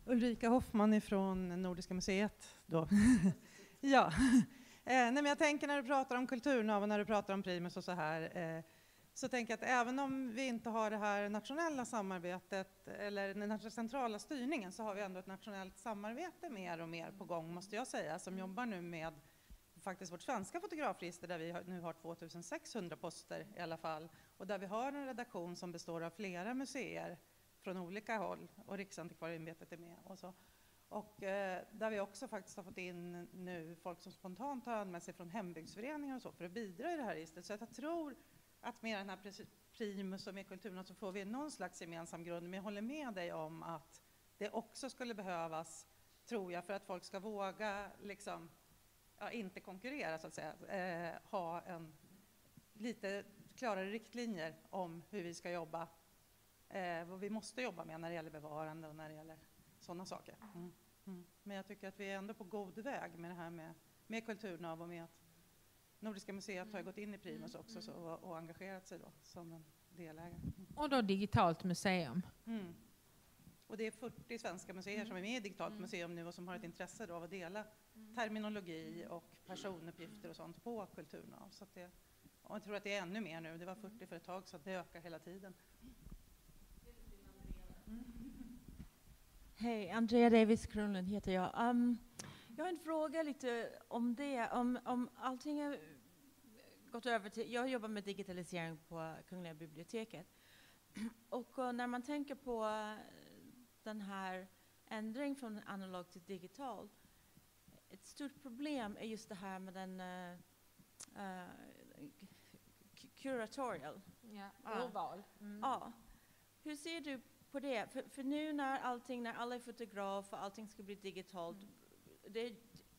Ulrika Hoffman ifrån Nordiska museet då. Ja. Eh, nej, men jag tänker när du pratar om kulturnav och när du pratar om Primus och så här, eh, så tänker jag att även om vi inte har det här nationella samarbetet eller den centrala styrningen, så har vi ändå ett nationellt samarbete mer och mer på gång, måste jag säga, som jobbar nu med faktiskt vårt svenska fotografregister, där vi nu har tvåtusensexhundra poster i alla fall, och där vi har en redaktion som består av flera museer från olika håll, och Riksantikvarieämbetet är med och så. Och eh, där vi också faktiskt har fått in nu folk som spontant har anmält sig från hembygdsföreningar och så för att bidra i det här registret. Så jag tror att med den här Primus och med kulturen så får vi någon slags gemensam grund. Men jag håller med dig om att det också skulle behövas, tror jag, för att folk ska våga liksom, ja, inte konkurrera så att säga, eh, ha en lite klarare riktlinjer om hur vi ska jobba, eh, vad vi måste jobba med när det gäller bevarande och när det gäller sådana saker. Mm. Mm. Men jag tycker att vi är ändå på god väg med det här med, med kulturnav och med att Nordiska museet har gått in i Primus också så, och, och engagerat sig då som en delägare. Mm. Och då digitalt museum. Mm. Och det är fyrtio svenska museer mm. som är med i digitalt mm. museum nu och som har ett intresse då av att dela mm. terminologi och personuppgifter och sånt på kulturnav. Så att det, och jag tror att det är ännu mer nu. Det var fyrtio för ett tag, så att det ökar hela tiden. Mm. Hej, Andrea Davis Kronlund heter jag. Um, jag har en fråga lite om det. Om, om allting har gått över till... Jag jobbar med digitalisering på Kungliga biblioteket. Och uh, när man tänker på uh, den här ändringen från analog till digital, ett stort problem är just det här med den uh, uh, curatorial. Ja, uh, urval. Mm. Ja. Hur ser du på det? För, för nu när allting, när alla är fotograf och allting ska bli digitalt, mm. det,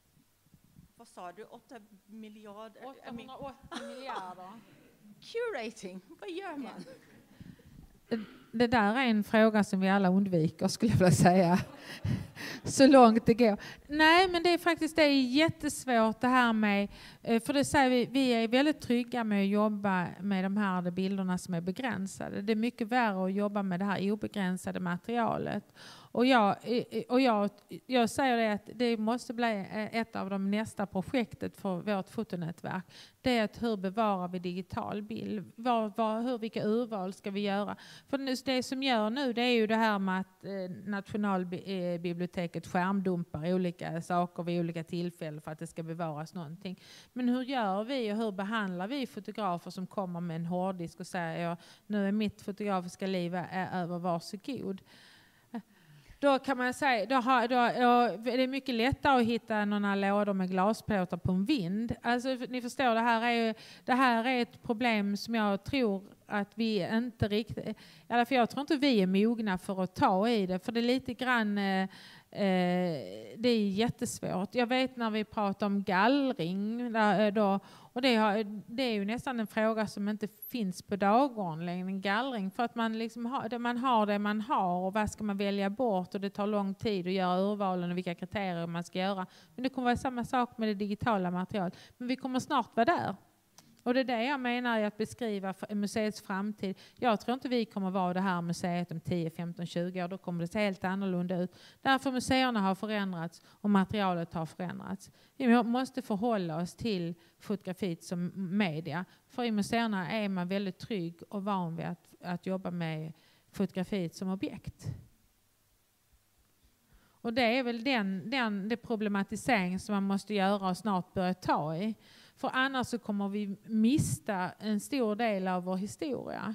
vad sa du, åtta miljarder? åttahundraåttio miljarder. Curating, vad gör man? Det, det där är en fråga som vi alla undviker, skulle jag vilja säga. Så långt det går. Nej, men det är faktiskt det är jättesvårt det här med, för det säger vi, vi är väldigt trygga med att jobba med de här bilderna som är begränsade. Det är mycket värre att jobba med det här obegränsade materialet. Och jag, och jag, jag säger det att det måste bli ett av de nästa projektet för vårt fotonätverk. Det är att hur bevarar vi digital bild? Var, var, hur, vilka urval ska vi göra? För det som gör nu, det är ju det här med att eh, Nationalbiblioteket skärmdumpar olika saker vid olika tillfällen för att det ska bevaras någonting. Men hur gör vi och hur behandlar vi fotografer som kommer med en hårddisk och säger ja, nu är mitt fotografiska liv är över, varsågod. Då kan man säga, då har, då, då, det är mycket lättare att hitta några lådor med glasplåtar på en vind. Alltså, ni förstår, det här, är, det här är ett problem som jag tror att vi inte riktigt... I alla fall jag tror inte vi är mogna för att ta i det. För det är lite grann... Eh, det är jättesvårt. Jag vet när vi pratar om gallring där, då, och det, har, det är ju nästan en fråga som inte finns på dagordningen, gallring, för att man, liksom har, man har det man har och vad ska man välja bort och det tar lång tid att göra urvalen och vilka kriterier man ska göra. Men det kommer vara samma sak med det digitala materialet. Men vi kommer snart vara där. Och det är det jag menar i att beskriva museets framtid. Jag tror inte vi kommer vara det här museet om tio, femton, tjugo år. Då kommer det se helt annorlunda ut. Därför museerna har förändrats och materialet har förändrats. Vi måste förhålla oss till fotografiet som media. För i museerna är man väldigt trygg och van vid att, att jobba med fotografiet som objekt. Och det är väl den, den det problematisering som man måste göra och snart börja ta i. För annars så kommer vi mista en stor del av vår historia.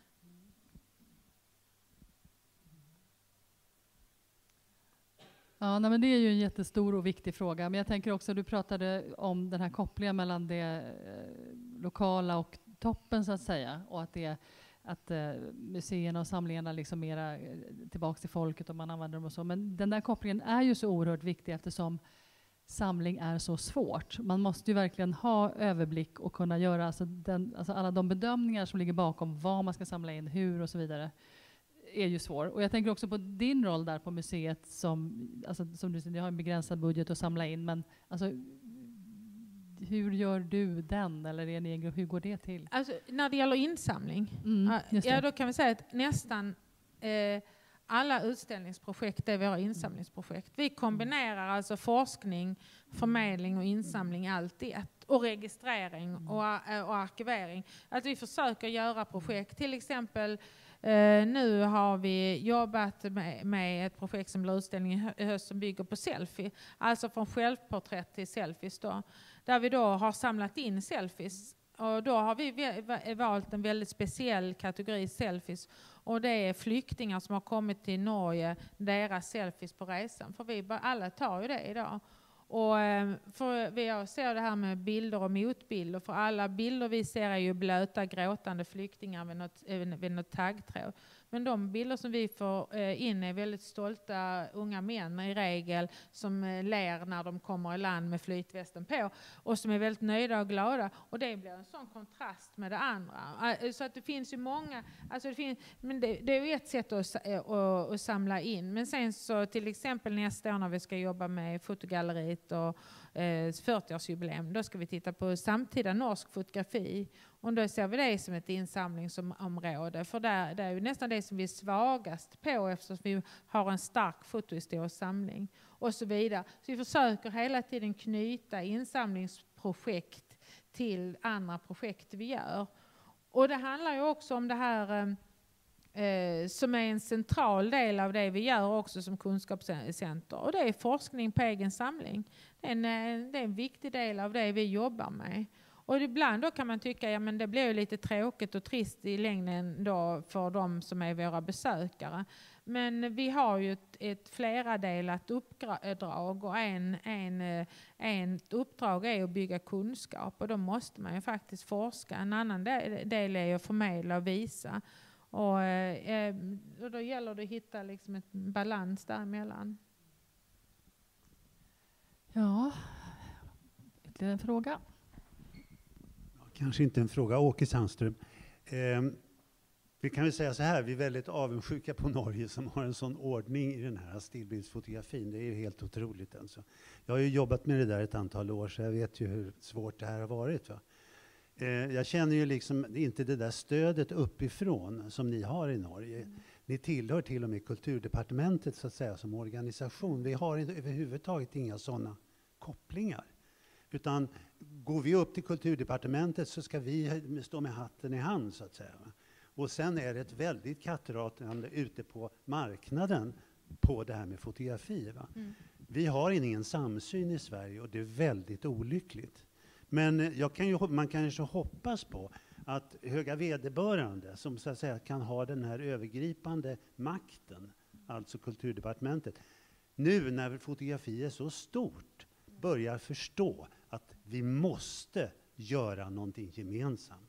Ja, nej, men det är ju en jättestor och viktig fråga. Men jag tänker också, du pratade om den här kopplingen mellan det eh, lokala och toppen så att säga. Och att, det, att eh, museerna och samlingarna liksom mera eh, tillbaka till folket och man använder dem och så. Men den där kopplingen är ju så oerhört viktig eftersom samling är så svårt. Man måste ju verkligen ha överblick och kunna göra alltså den, alltså alla de bedömningar som ligger bakom vad man ska samla in, hur och så vidare är ju svår. Och jag tänker också på din roll där på museet som, alltså, som du säger, ni har en begränsad budget att samla in, men alltså, hur gör du den? Eller är ni en grupp, hur går det till? Alltså, när det gäller insamling, mm, ja, då kan vi säga att nästan eh, alla utställningsprojekt är våra insamlingsprojekt. Vi kombinerar alltså forskning, förmedling och insamling allt i ett. Och registrering och, och arkivering. Att vi försöker göra projekt. Till exempel eh, nu har vi jobbat med, med ett projekt som blir utställning i höst som bygger på selfie. Alltså från självporträtt till selfies då. Där vi då har samlat in selfies. Och då har vi valt en väldigt speciell kategori selfies. Och det är flyktingar som har kommit till Norge, deras selfies på resan. För vi alla tar ju det idag. Och för vi ser det här med bilder och motbilder. För alla bilder vi ser är ju blöta, gråtande flyktingar vid något, vid något taggtråd. Men de bilder som vi får in är väldigt stolta unga män i regel som ler när de kommer i land med flytvästen på och som är väldigt nöjda och glada. Och det blir en sån kontrast med det andra. Så att det finns ju många, alltså det, finns, men det, det är ju ett sätt att, att, att samla in. Men sen så till exempel nästa år när vi ska jobba med fotogalleriet och eh, fyrtioårsjubileum, då ska vi titta på samtida norsk fotografi. Och då ser vi det som ett insamlingsområde. För där, det är ju nästan det som vi är svagast på eftersom vi har en stark fotohistorisk samling. Och så vidare. Så vi försöker hela tiden knyta insamlingsprojekt till andra projekt vi gör. Och det handlar ju också om det här eh, som är en central del av det vi gör också som kunskapscenter. Och det är forskning på egen samling. Det är en, det är en viktig del av det vi jobbar med. Och ibland då kan man tycka ja men det blir ju lite tråkigt och trist i längden då för de som är våra besökare. Men vi har ju ett, ett fleradelat uppdrag och en, en, en uppdrag är att bygga kunskap och då måste man ju faktiskt forska. En annan del, del är att förmedla och visa. Och, eh, och då gäller det att hitta liksom ett balans däremellan. Ja, ytterligare en fråga. Kanske inte en fråga, Åke Sandström. Eh, vi kan väl säga så här, vi är väldigt avundsjuka på Norge som har en sån ordning i den här stillbildsfotografin. Det är ju helt otroligt alltså. Jag har ju jobbat med det där ett antal år så jag vet ju hur svårt det här har varit. Va? Eh, jag känner ju liksom inte det där stödet uppifrån som ni har i Norge. Mm. Ni tillhör till och med Kulturdepartementet så att säga som organisation. Vi har inte, överhuvudtaget inga sådana kopplingar. Utan går vi upp till Kulturdepartementet så ska vi stå med hatten i hand så att säga. Och sen är det ett väldigt kattratande ute på marknaden på det här med fotografi. Va? Mm. Vi har ingen samsyn i Sverige och det är väldigt olyckligt. Men jag kan ju, man kan ju så hoppas på att höga vederbörande som så att säga kan ha den här övergripande makten, alltså Kulturdepartementet, nu när fotografi är så stort börjar förstå att vi måste göra någonting gemensamt.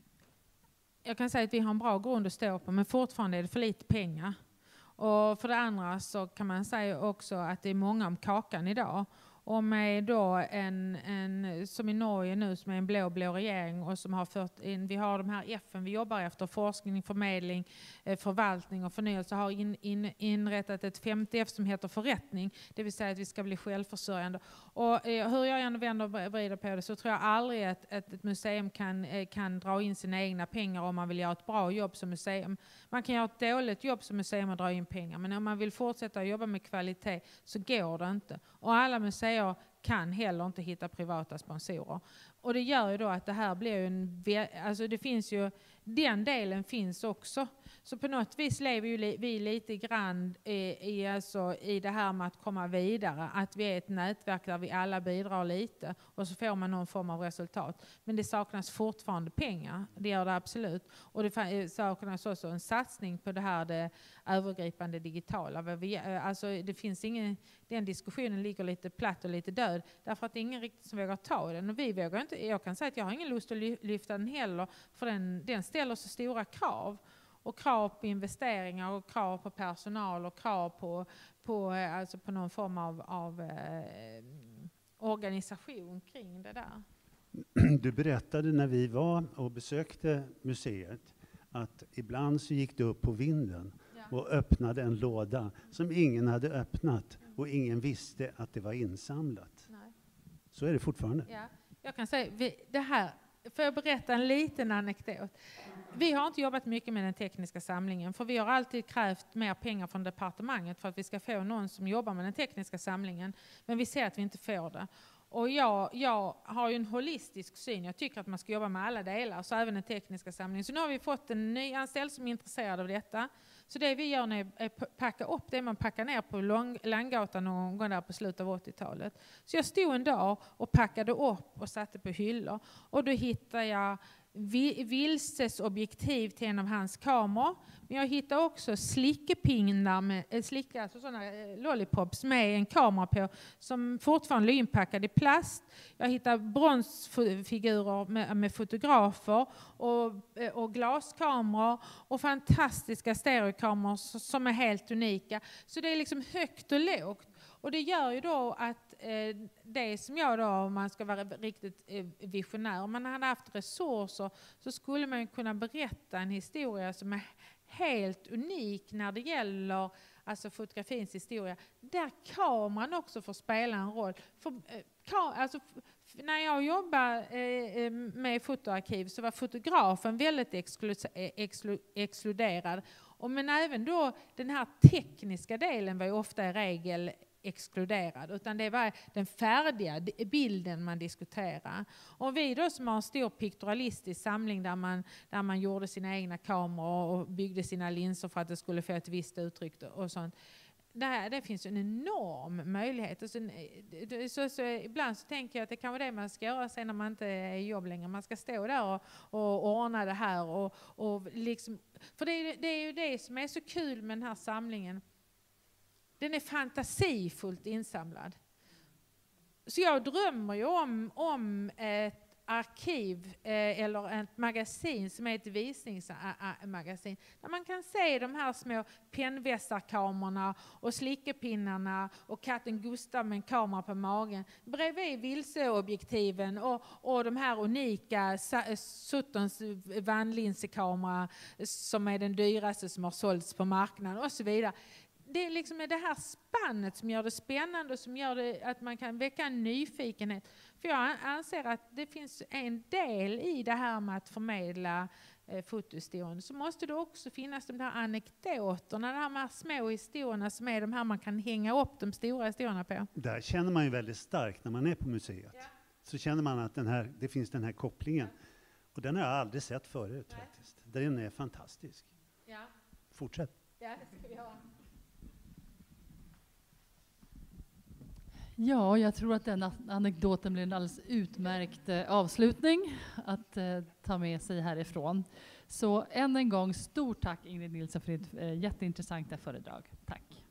Jag kan säga att vi har en bra grund att stå på men fortfarande är det för lite pengar. Och för det andra så kan man säga också att det är många om kakan idag. Och med då en, en, som i Norge nu, som är en blå-blå regering och som har fört in, vi har de här F N vi jobbar efter, forskning, förmedling, förvaltning och förnyelse, har in, in, inrättat ett femte F som heter förrättning, det vill säga att vi ska bli självförsörjande. Och eh, hur jag än vänder och vrider på det så tror jag aldrig att, att ett museum kan, eh, kan dra in sina egna pengar om man vill göra ett bra jobb som museum. Man kan göra ett dåligt jobb som museum och dra in pengar, men om man vill fortsätta jobba med kvalitet så går det inte. Och alla museer kan heller inte hitta privata sponsorer. Och det gör ju då att det här blir ju en... Alltså det finns ju... Den delen finns också. Så på något vis lever ju li, vi lite grann i, i, alltså, i det här med att komma vidare. Att vi är ett nätverk där vi alla bidrar lite. Och så får man någon form av resultat. Men det saknas fortfarande pengar. Det gör det absolut. Och det saknas också en satsning på det här det övergripande digitala. Vi, alltså det finns ingen... Den diskussionen ligger lite platt och lite död. Därför att det är ingen riktigt som vågar ta den. Och vi vågar inte... Jag kan säga att jag har ingen lust att lyfta den heller. För den, den ställer så stora krav. Och krav på investeringar och krav på personal och krav på, på, alltså på någon form av, av eh, organisation kring det där. Du berättade när vi var och besökte museet att ibland så gick du upp på vinden ja. och öppnade en låda som ingen hade öppnat mm. och ingen visste att det var insamlat. Nej. Så är det fortfarande. Ja. Jag kan säga, vi, det här får jag berätta en liten anekdot? Vi har inte jobbat mycket med den tekniska samlingen, för vi har alltid krävt mer pengar från departementet för att vi ska få någon som jobbar med den tekniska samlingen. Men vi ser att vi inte får det. Och jag, jag har ju en holistisk syn. Jag tycker att man ska jobba med alla delar, så även den tekniska samlingen. Så nu har vi fått en ny anställd som är intresserad av detta. Så det vi gör nu är att packa upp det man packar ner på Lång, Langgatan någon gång där på slutet av åttiotalet. Så jag stod en dag och packade upp och satte på hyllor. Och då hittade jag Vilses objektiv till en av hans kameror. Men jag hittade också slickepinnar med slicka, alltså sådana lollipops med en kamera på som fortfarande är inpackad i plast. Jag hittade bronsfigurer med, med fotografer och, och glaskameror och fantastiska stereokameror som är helt unika. Så det är liksom högt och lågt. Och det gör ju då att eh, det som jag då, om man ska vara riktigt eh, visionär, om man hade haft resurser så skulle man kunna berätta en historia som är helt unik när det gäller alltså fotografins historia. Där kameran också får spela en roll. För, eh, ka- alltså, f- när jag jobbade eh, med fotoarkiv så var fotografen väldigt exklu- exklu- exkluderad. Och men även då den här tekniska delen var ju ofta i regel exkluderad, utan det var den färdiga bilden man diskuterar. Och vi då som har en stor pikturalistisk samling där man, där man gjorde sina egna kameror och byggde sina linser för att det skulle få ett visst uttryck och sånt. Det, här, det finns en enorm möjlighet. Och så, så, så, ibland så tänker jag att det kan vara det man ska göra sen när man inte är i jobb längre. Man ska stå där och, och ordna det här. Och, och liksom, för det är, det är ju det som är så kul med den här samlingen. Den är fantasifullt insamlad. Så jag drömmer ju om, om ett arkiv eh, eller ett magasin som är ett visningsmagasin. Där man kan se de här små pennvässarkamerorna och slickepinnarna och katten Gustav med en kamera på magen. Bredvid Vilseobjektiven och, och de här unika Suttons vanlinsekamera som är den dyraste som har sålts på marknaden och så vidare. Det är liksom det här spannet som gör det spännande och som gör det att man kan väcka en nyfikenhet. För jag anser att det finns en del i det här med att förmedla eh, fotohistorien. Så måste det också finnas de där anekdoterna, de här små historierna som är de här man kan hänga upp de stora historierna på. Där känner man ju väldigt starkt när man är på museet. Ja. Så känner man att den här, det finns den här kopplingen. Ja. Och den har jag aldrig sett förut. Nej. Faktiskt. Den är fantastisk. Ja. Fortsätt. Ja, det ska vi ha. Ja, jag tror att den anekdoten blir en alldeles utmärkt eh, avslutning att eh, ta med sig härifrån. Så än en gång, stort tack Ingrid Nilsson för ett eh, jätteintressanta föredrag. Tack.